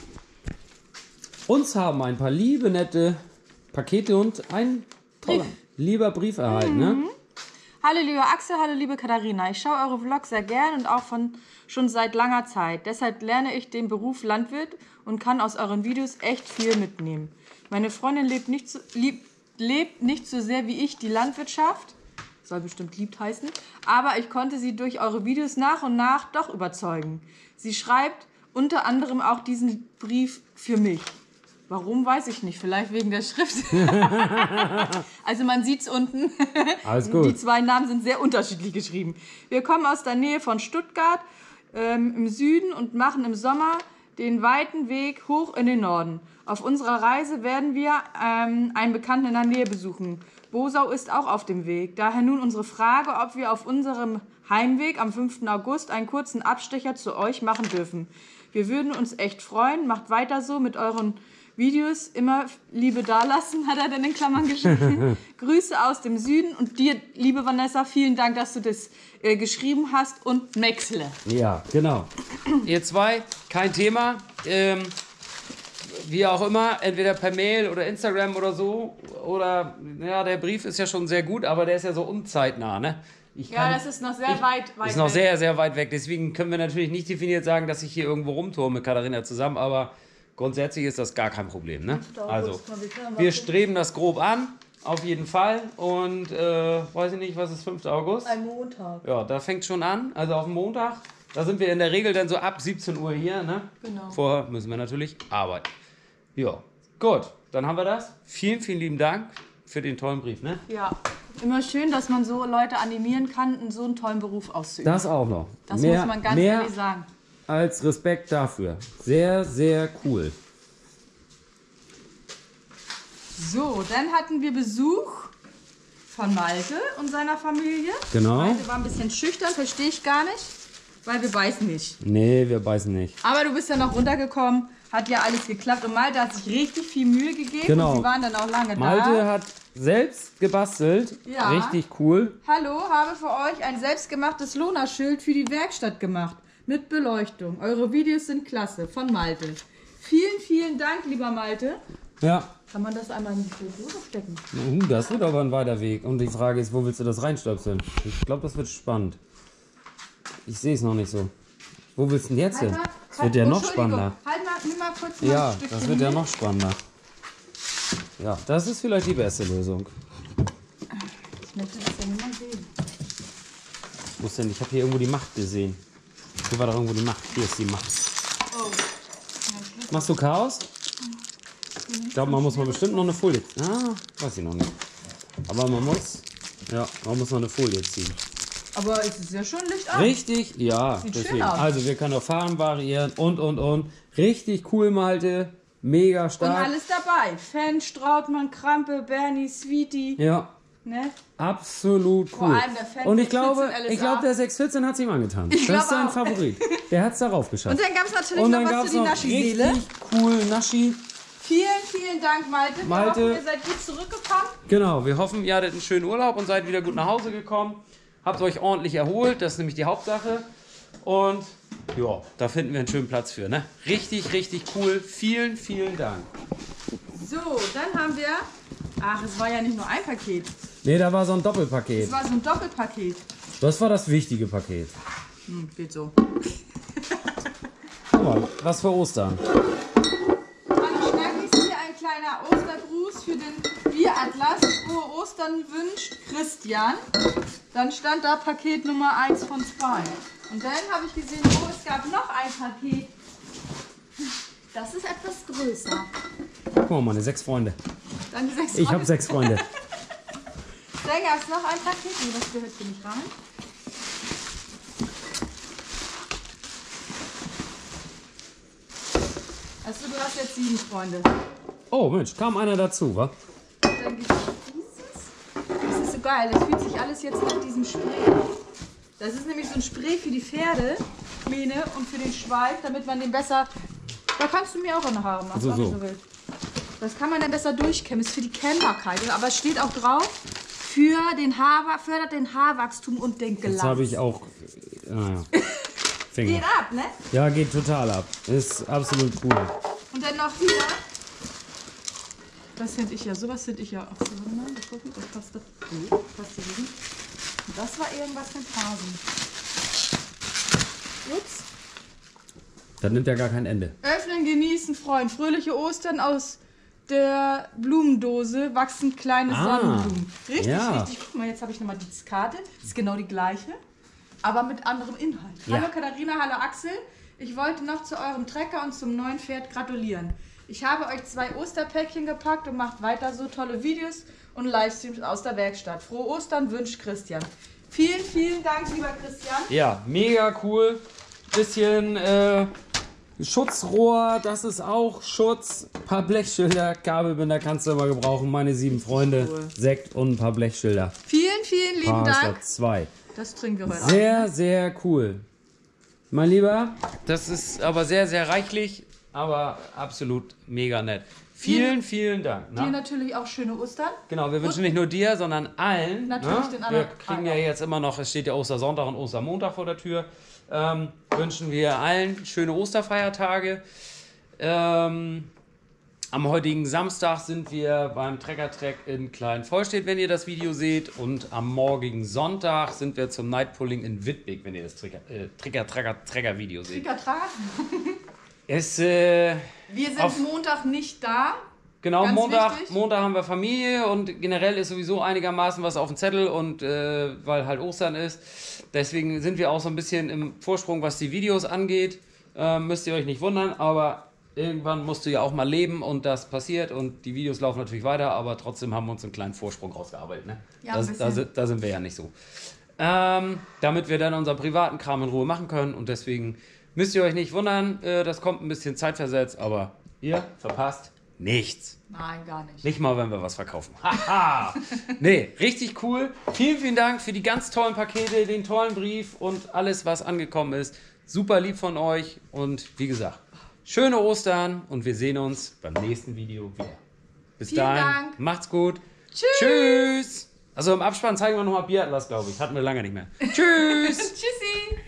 Speaker 4: Uns haben ein paar liebe, nette Pakete und ein toller, lieber Brief erhalten. Ne?
Speaker 6: Hallo lieber Axel, hallo liebe Katharina. Ich schaue eure Vlogs sehr gern und auch von schon seit langer Zeit. Deshalb lerne ich den Beruf Landwirt und kann aus euren Videos echt viel mitnehmen. Meine Freundin lebt nicht so, lieb, lebt nicht so sehr wie ich die Landwirtschaft. Soll bestimmt liebt heißen. Aber ich konnte sie durch eure Videos nach und nach doch überzeugen. Sie schreibt unter anderem auch diesen Brief für mich. Warum, weiß ich nicht. Vielleicht wegen der Schrift. Also man sieht es unten.
Speaker 4: Alles gut.
Speaker 6: Die zwei Namen sind sehr unterschiedlich geschrieben. Wir kommen aus der Nähe von Stuttgart ähm, im Süden und machen im Sommer den weiten Weg hoch in den Norden. Auf unserer Reise werden wir ähm, einen Bekannten in der Nähe besuchen. Bosau ist auch auf dem Weg. Daher nun unsere Frage, ob wir auf unserem Heimweg am fünften August einen kurzen Abstecher zu euch machen dürfen. Wir würden uns echt freuen. Macht weiter so mit euren Videos. Immer Liebe dalassen, hat er dann in Klammern geschrieben. Grüße aus dem Süden. Und dir, liebe Vanessa, vielen Dank, dass du das äh, geschrieben hast. Und Maxle.
Speaker 4: Ja, genau.
Speaker 1: Ihr zwei, kein Thema. Ähm, wie auch immer, entweder per Mail oder Instagram oder so. Oder, ja, der Brief ist ja schon sehr gut, aber der ist ja so unzeitnah, ne? Ich
Speaker 6: Ja,
Speaker 1: kann-
Speaker 6: das ist noch sehr weit, weit
Speaker 1: Ist noch
Speaker 6: weg.
Speaker 1: sehr, sehr weit weg. Deswegen können wir natürlich nicht definiert sagen, dass ich hier irgendwo rumturme mit Katharina zusammen, aber grundsätzlich ist das gar kein Problem. Ne? Also, wir streben das grob an, auf jeden Fall. Und äh, weiß ich nicht, was ist fünfter August?
Speaker 6: Ein Montag.
Speaker 1: Ja, da fängt schon an, also auf dem Montag. Da sind wir in der Regel dann so ab siebzehn Uhr hier. Ne?
Speaker 6: Genau.
Speaker 1: Vorher müssen wir natürlich arbeiten. Ja, gut, dann haben wir das. Vielen, vielen lieben Dank für den tollen Brief. Ne?
Speaker 6: Ja, immer schön, dass man so Leute animieren kann, in so einen tollen Beruf auszuüben.
Speaker 4: Das auch noch.
Speaker 6: Das
Speaker 4: mehr,
Speaker 6: muss man ganz
Speaker 4: mehr
Speaker 6: ehrlich sagen.
Speaker 4: als Respekt dafür. Sehr, sehr cool.
Speaker 6: So, dann hatten wir Besuch von Malte und seiner Familie.
Speaker 4: Genau.
Speaker 6: Malte war ein bisschen schüchtern, verstehe ich gar nicht, weil wir beißen nicht.
Speaker 4: Nee, wir beißen nicht.
Speaker 6: Aber du bist ja noch runtergekommen, hat ja alles geklappt und Malte hat sich richtig viel Mühe gegeben
Speaker 4: Genau.
Speaker 6: und sie waren dann auch lange
Speaker 4: Malte
Speaker 6: da.
Speaker 4: hat selbst gebastelt.
Speaker 6: Ja.
Speaker 4: Richtig cool.
Speaker 6: Hallo, habe für euch ein selbstgemachtes Lona-Schild für die Werkstatt gemacht. Mit Beleuchtung. Eure Videos sind klasse. Von Malte. Vielen, vielen Dank, lieber Malte.
Speaker 4: Ja.
Speaker 6: Kann man das einmal in die Dose stecken?
Speaker 4: Uh, das wird aber ein weiter Weg. Und die Frage ist, wo willst du das reinstöpseln? Ich glaube, das wird spannend. Ich sehe es noch nicht so. Wo willst du denn jetzt hin? Das wird ja noch spannender.
Speaker 6: Halt mal, nimm mal kurz mal
Speaker 4: Ja,
Speaker 6: ein Stückchen
Speaker 4: das wird ja
Speaker 6: hin.
Speaker 4: noch spannender. Ja, das ist vielleicht die beste Lösung.
Speaker 6: Ich möchte das ja nicht mal sehen.
Speaker 4: Wo ist denn? Ich habe hier irgendwo die Macht gesehen. Hier war doch irgendwo die Macht. Hier ist die Macht.
Speaker 6: Oh.
Speaker 4: Machst du Chaos? Ich glaube, man muss mal bestimmt noch eine Folie. Ah, weiß ich noch nicht. Aber man muss. Ja, man muss noch eine Folie ziehen.
Speaker 6: Aber es ist ja schon Licht an.
Speaker 4: Richtig, ja.
Speaker 6: Sieht
Speaker 4: deswegen.
Speaker 6: schön aus.
Speaker 4: Also wir können auch Farben variieren und und und. Richtig cool, Malte. Mega
Speaker 6: Und
Speaker 4: stark.
Speaker 6: alles dabei. Fan, Strautmann, Krampe, Bernie, Sweetie.
Speaker 4: Ja,
Speaker 6: Ne?
Speaker 4: absolut
Speaker 6: Vor
Speaker 4: cool.
Speaker 6: allem der Fan
Speaker 4: und ich
Speaker 6: von
Speaker 4: glaube,
Speaker 6: vierzehn L S A.
Speaker 4: ich glaube, der sechs vierzehn hat es ihm angetan.
Speaker 6: Ich
Speaker 4: das ist
Speaker 6: glaube
Speaker 4: sein
Speaker 6: auch.
Speaker 4: Favorit. Der hat es darauf geschafft.
Speaker 6: Und dann gab es natürlich
Speaker 4: Und
Speaker 6: noch
Speaker 4: dann
Speaker 6: was
Speaker 4: gab
Speaker 6: für
Speaker 4: es
Speaker 6: die
Speaker 4: noch
Speaker 6: Naschi-Seele.
Speaker 4: richtig cool Naschi.
Speaker 6: Vielen, vielen Dank, Malte. Wir
Speaker 4: Malte.
Speaker 6: hoffen, ihr seid gut zurückgekommen.
Speaker 4: Genau, wir hoffen, ihr hattet einen schönen Urlaub und seid wieder gut nach Hause gekommen. Habt euch ordentlich erholt, das ist nämlich die Hauptsache. Und ja, da finden wir einen schönen Platz für. Ne? Richtig, richtig cool. Vielen, vielen Dank.
Speaker 6: So, dann haben wir... Ach, es war ja nicht nur ein Paket.
Speaker 4: Ne, da war so ein Doppelpaket.
Speaker 6: Es war so ein Doppelpaket.
Speaker 4: Das war das wichtige Paket.
Speaker 6: Hm, geht so.
Speaker 4: Guck mal, was für Ostern.
Speaker 6: Hallo Schnackis, hier ein kleiner Ostergruß für den Bieratlas. Frohe Ostern wünscht Christian. Dann stand da Paket Nummer eins von zwei. Und dann habe ich gesehen, oh, es gab noch ein Paket. Das ist etwas größer.
Speaker 4: Guck mal, meine sechs Freunde.
Speaker 6: Dann die sechs
Speaker 4: Ich habe
Speaker 6: Freunde.
Speaker 4: sechs Freunde.
Speaker 6: Dann gab es noch ein Paket. Nee, das gehört hier nicht rein. Achso, du hast jetzt sieben Freunde.
Speaker 4: Oh Mensch, kam einer dazu, wa?
Speaker 6: Dann gibt es dieses. Das ist so geil. Das fühlt sich alles jetzt nach diesem Spray. Das ist nämlich so ein Spray für die Pferde, Mähne und für den Schweif, damit man den besser... Da kannst du mir auch in die Haare machen,
Speaker 4: Also
Speaker 6: ist auch nicht
Speaker 4: so.
Speaker 6: so wild. Das kann man dann besser durchkämmen, ist für die Kennbarkeit. Aber es steht auch drauf, für den Haar, fördert den Haarwachstum und den Glanz.
Speaker 4: Jetzt habe ich auch. Naja. Finger.
Speaker 6: Geht ab, ne?
Speaker 4: Ja, geht total ab. Ist absolut cool.
Speaker 6: Und dann noch hier. Das finde ich ja, sowas finde ich ja auch so. Warte mal, wir gucken, das passt da. Oh, passt hier hin. Und das war irgendwas mit Hasen. Ups.
Speaker 4: Das nimmt ja gar kein Ende.
Speaker 6: Öffnen, genießen, freuen. Fröhliche Ostern aus der Blumendose wachsen kleine
Speaker 4: Ah,
Speaker 6: Sonnenblumen. Richtig,
Speaker 4: ja.
Speaker 6: richtig. Guck mal, jetzt habe ich nochmal die Karte. Das ist genau die gleiche, aber mit anderem Inhalt.
Speaker 4: Ja.
Speaker 6: Hallo Katharina, hallo Axel. Ich wollte noch zu eurem Trecker und zum neuen Pferd gratulieren. Ich habe euch zwei Osterpäckchen gepackt und macht weiter so tolle Videos und Livestreams aus der Werkstatt. Frohe Ostern wünscht Christian. Vielen, vielen Dank, lieber Christian.
Speaker 4: Ja, mega cool. Bisschen äh, Schutzrohr, das ist auch Schutz. Ein paar Blechschilder, Kabelbinder kannst du immer gebrauchen. Meine sieben Freunde, Sekt und ein paar Blechschilder.
Speaker 6: Vielen, vielen lieben
Speaker 4: Ah, ist
Speaker 6: Dank.
Speaker 4: das zwei.
Speaker 6: Das trinken wir heute
Speaker 4: Sehr, sehr cool. Mein Lieber, das ist aber sehr, sehr reichlich, aber absolut mega nett. Vielen, vielen Dank.
Speaker 6: Dir
Speaker 4: Na?
Speaker 6: natürlich auch schöne Ostern.
Speaker 4: Genau, wir wünschen nicht nur dir, sondern allen.
Speaker 6: Natürlich
Speaker 4: ne?
Speaker 6: den anderen.
Speaker 4: Wir kriegen ja jetzt immer noch, es steht ja Ostersonntag und Ostermontag vor der Tür. Ähm, wünschen wir allen schöne Osterfeiertage. Ähm, am heutigen Samstag sind wir beim Trecker-Track in Klein-Vollstedt, wenn ihr das Video seht. Und am morgigen Sonntag sind wir zum Nightpulling in Wittbek, wenn ihr das Trecker-Tracker-Tracker-Video seht.
Speaker 6: Trigger, Trager.
Speaker 4: Es, äh,
Speaker 6: Wir sind
Speaker 4: Auf-
Speaker 6: Montag nicht da.
Speaker 4: Genau,
Speaker 6: Ganz
Speaker 4: Montag,
Speaker 6: wichtig.
Speaker 4: Montag haben wir Familie und generell ist sowieso einigermaßen was auf dem Zettel und äh, weil halt Ostern ist. Deswegen sind wir auch so ein bisschen im Vorsprung, was die Videos angeht. Ähm, müsst ihr euch nicht wundern, aber irgendwann musst du ja auch mal leben und das passiert und die Videos laufen natürlich weiter, aber trotzdem haben wir uns einen kleinen Vorsprung rausgearbeitet. Ne?
Speaker 6: Ja, ein
Speaker 4: das, da,
Speaker 6: bisschen.
Speaker 4: si- da sind wir ja nicht so. Ähm, damit wir dann unseren privaten Kram in Ruhe machen können und deswegen müsst ihr euch nicht wundern, äh, das kommt ein bisschen zeitversetzt, aber ihr verpasst nichts.
Speaker 6: Nein, gar nicht.
Speaker 4: Nicht mal, wenn wir was verkaufen. Haha! Nee, richtig cool. Vielen, vielen Dank für die ganz tollen Pakete, den tollen Brief und alles, was angekommen ist. Super lieb von euch und wie gesagt, schöne Ostern und wir sehen uns beim nächsten Video wieder. Bis
Speaker 6: Vielen
Speaker 4: dahin,
Speaker 6: Dank.
Speaker 4: macht's gut.
Speaker 6: Tschüss.
Speaker 4: Tschüss! Also im Abspann zeigen wir nochmal Bieratlas, glaube ich. Hatten wir lange nicht mehr. Tschüss!
Speaker 6: Tschüssi.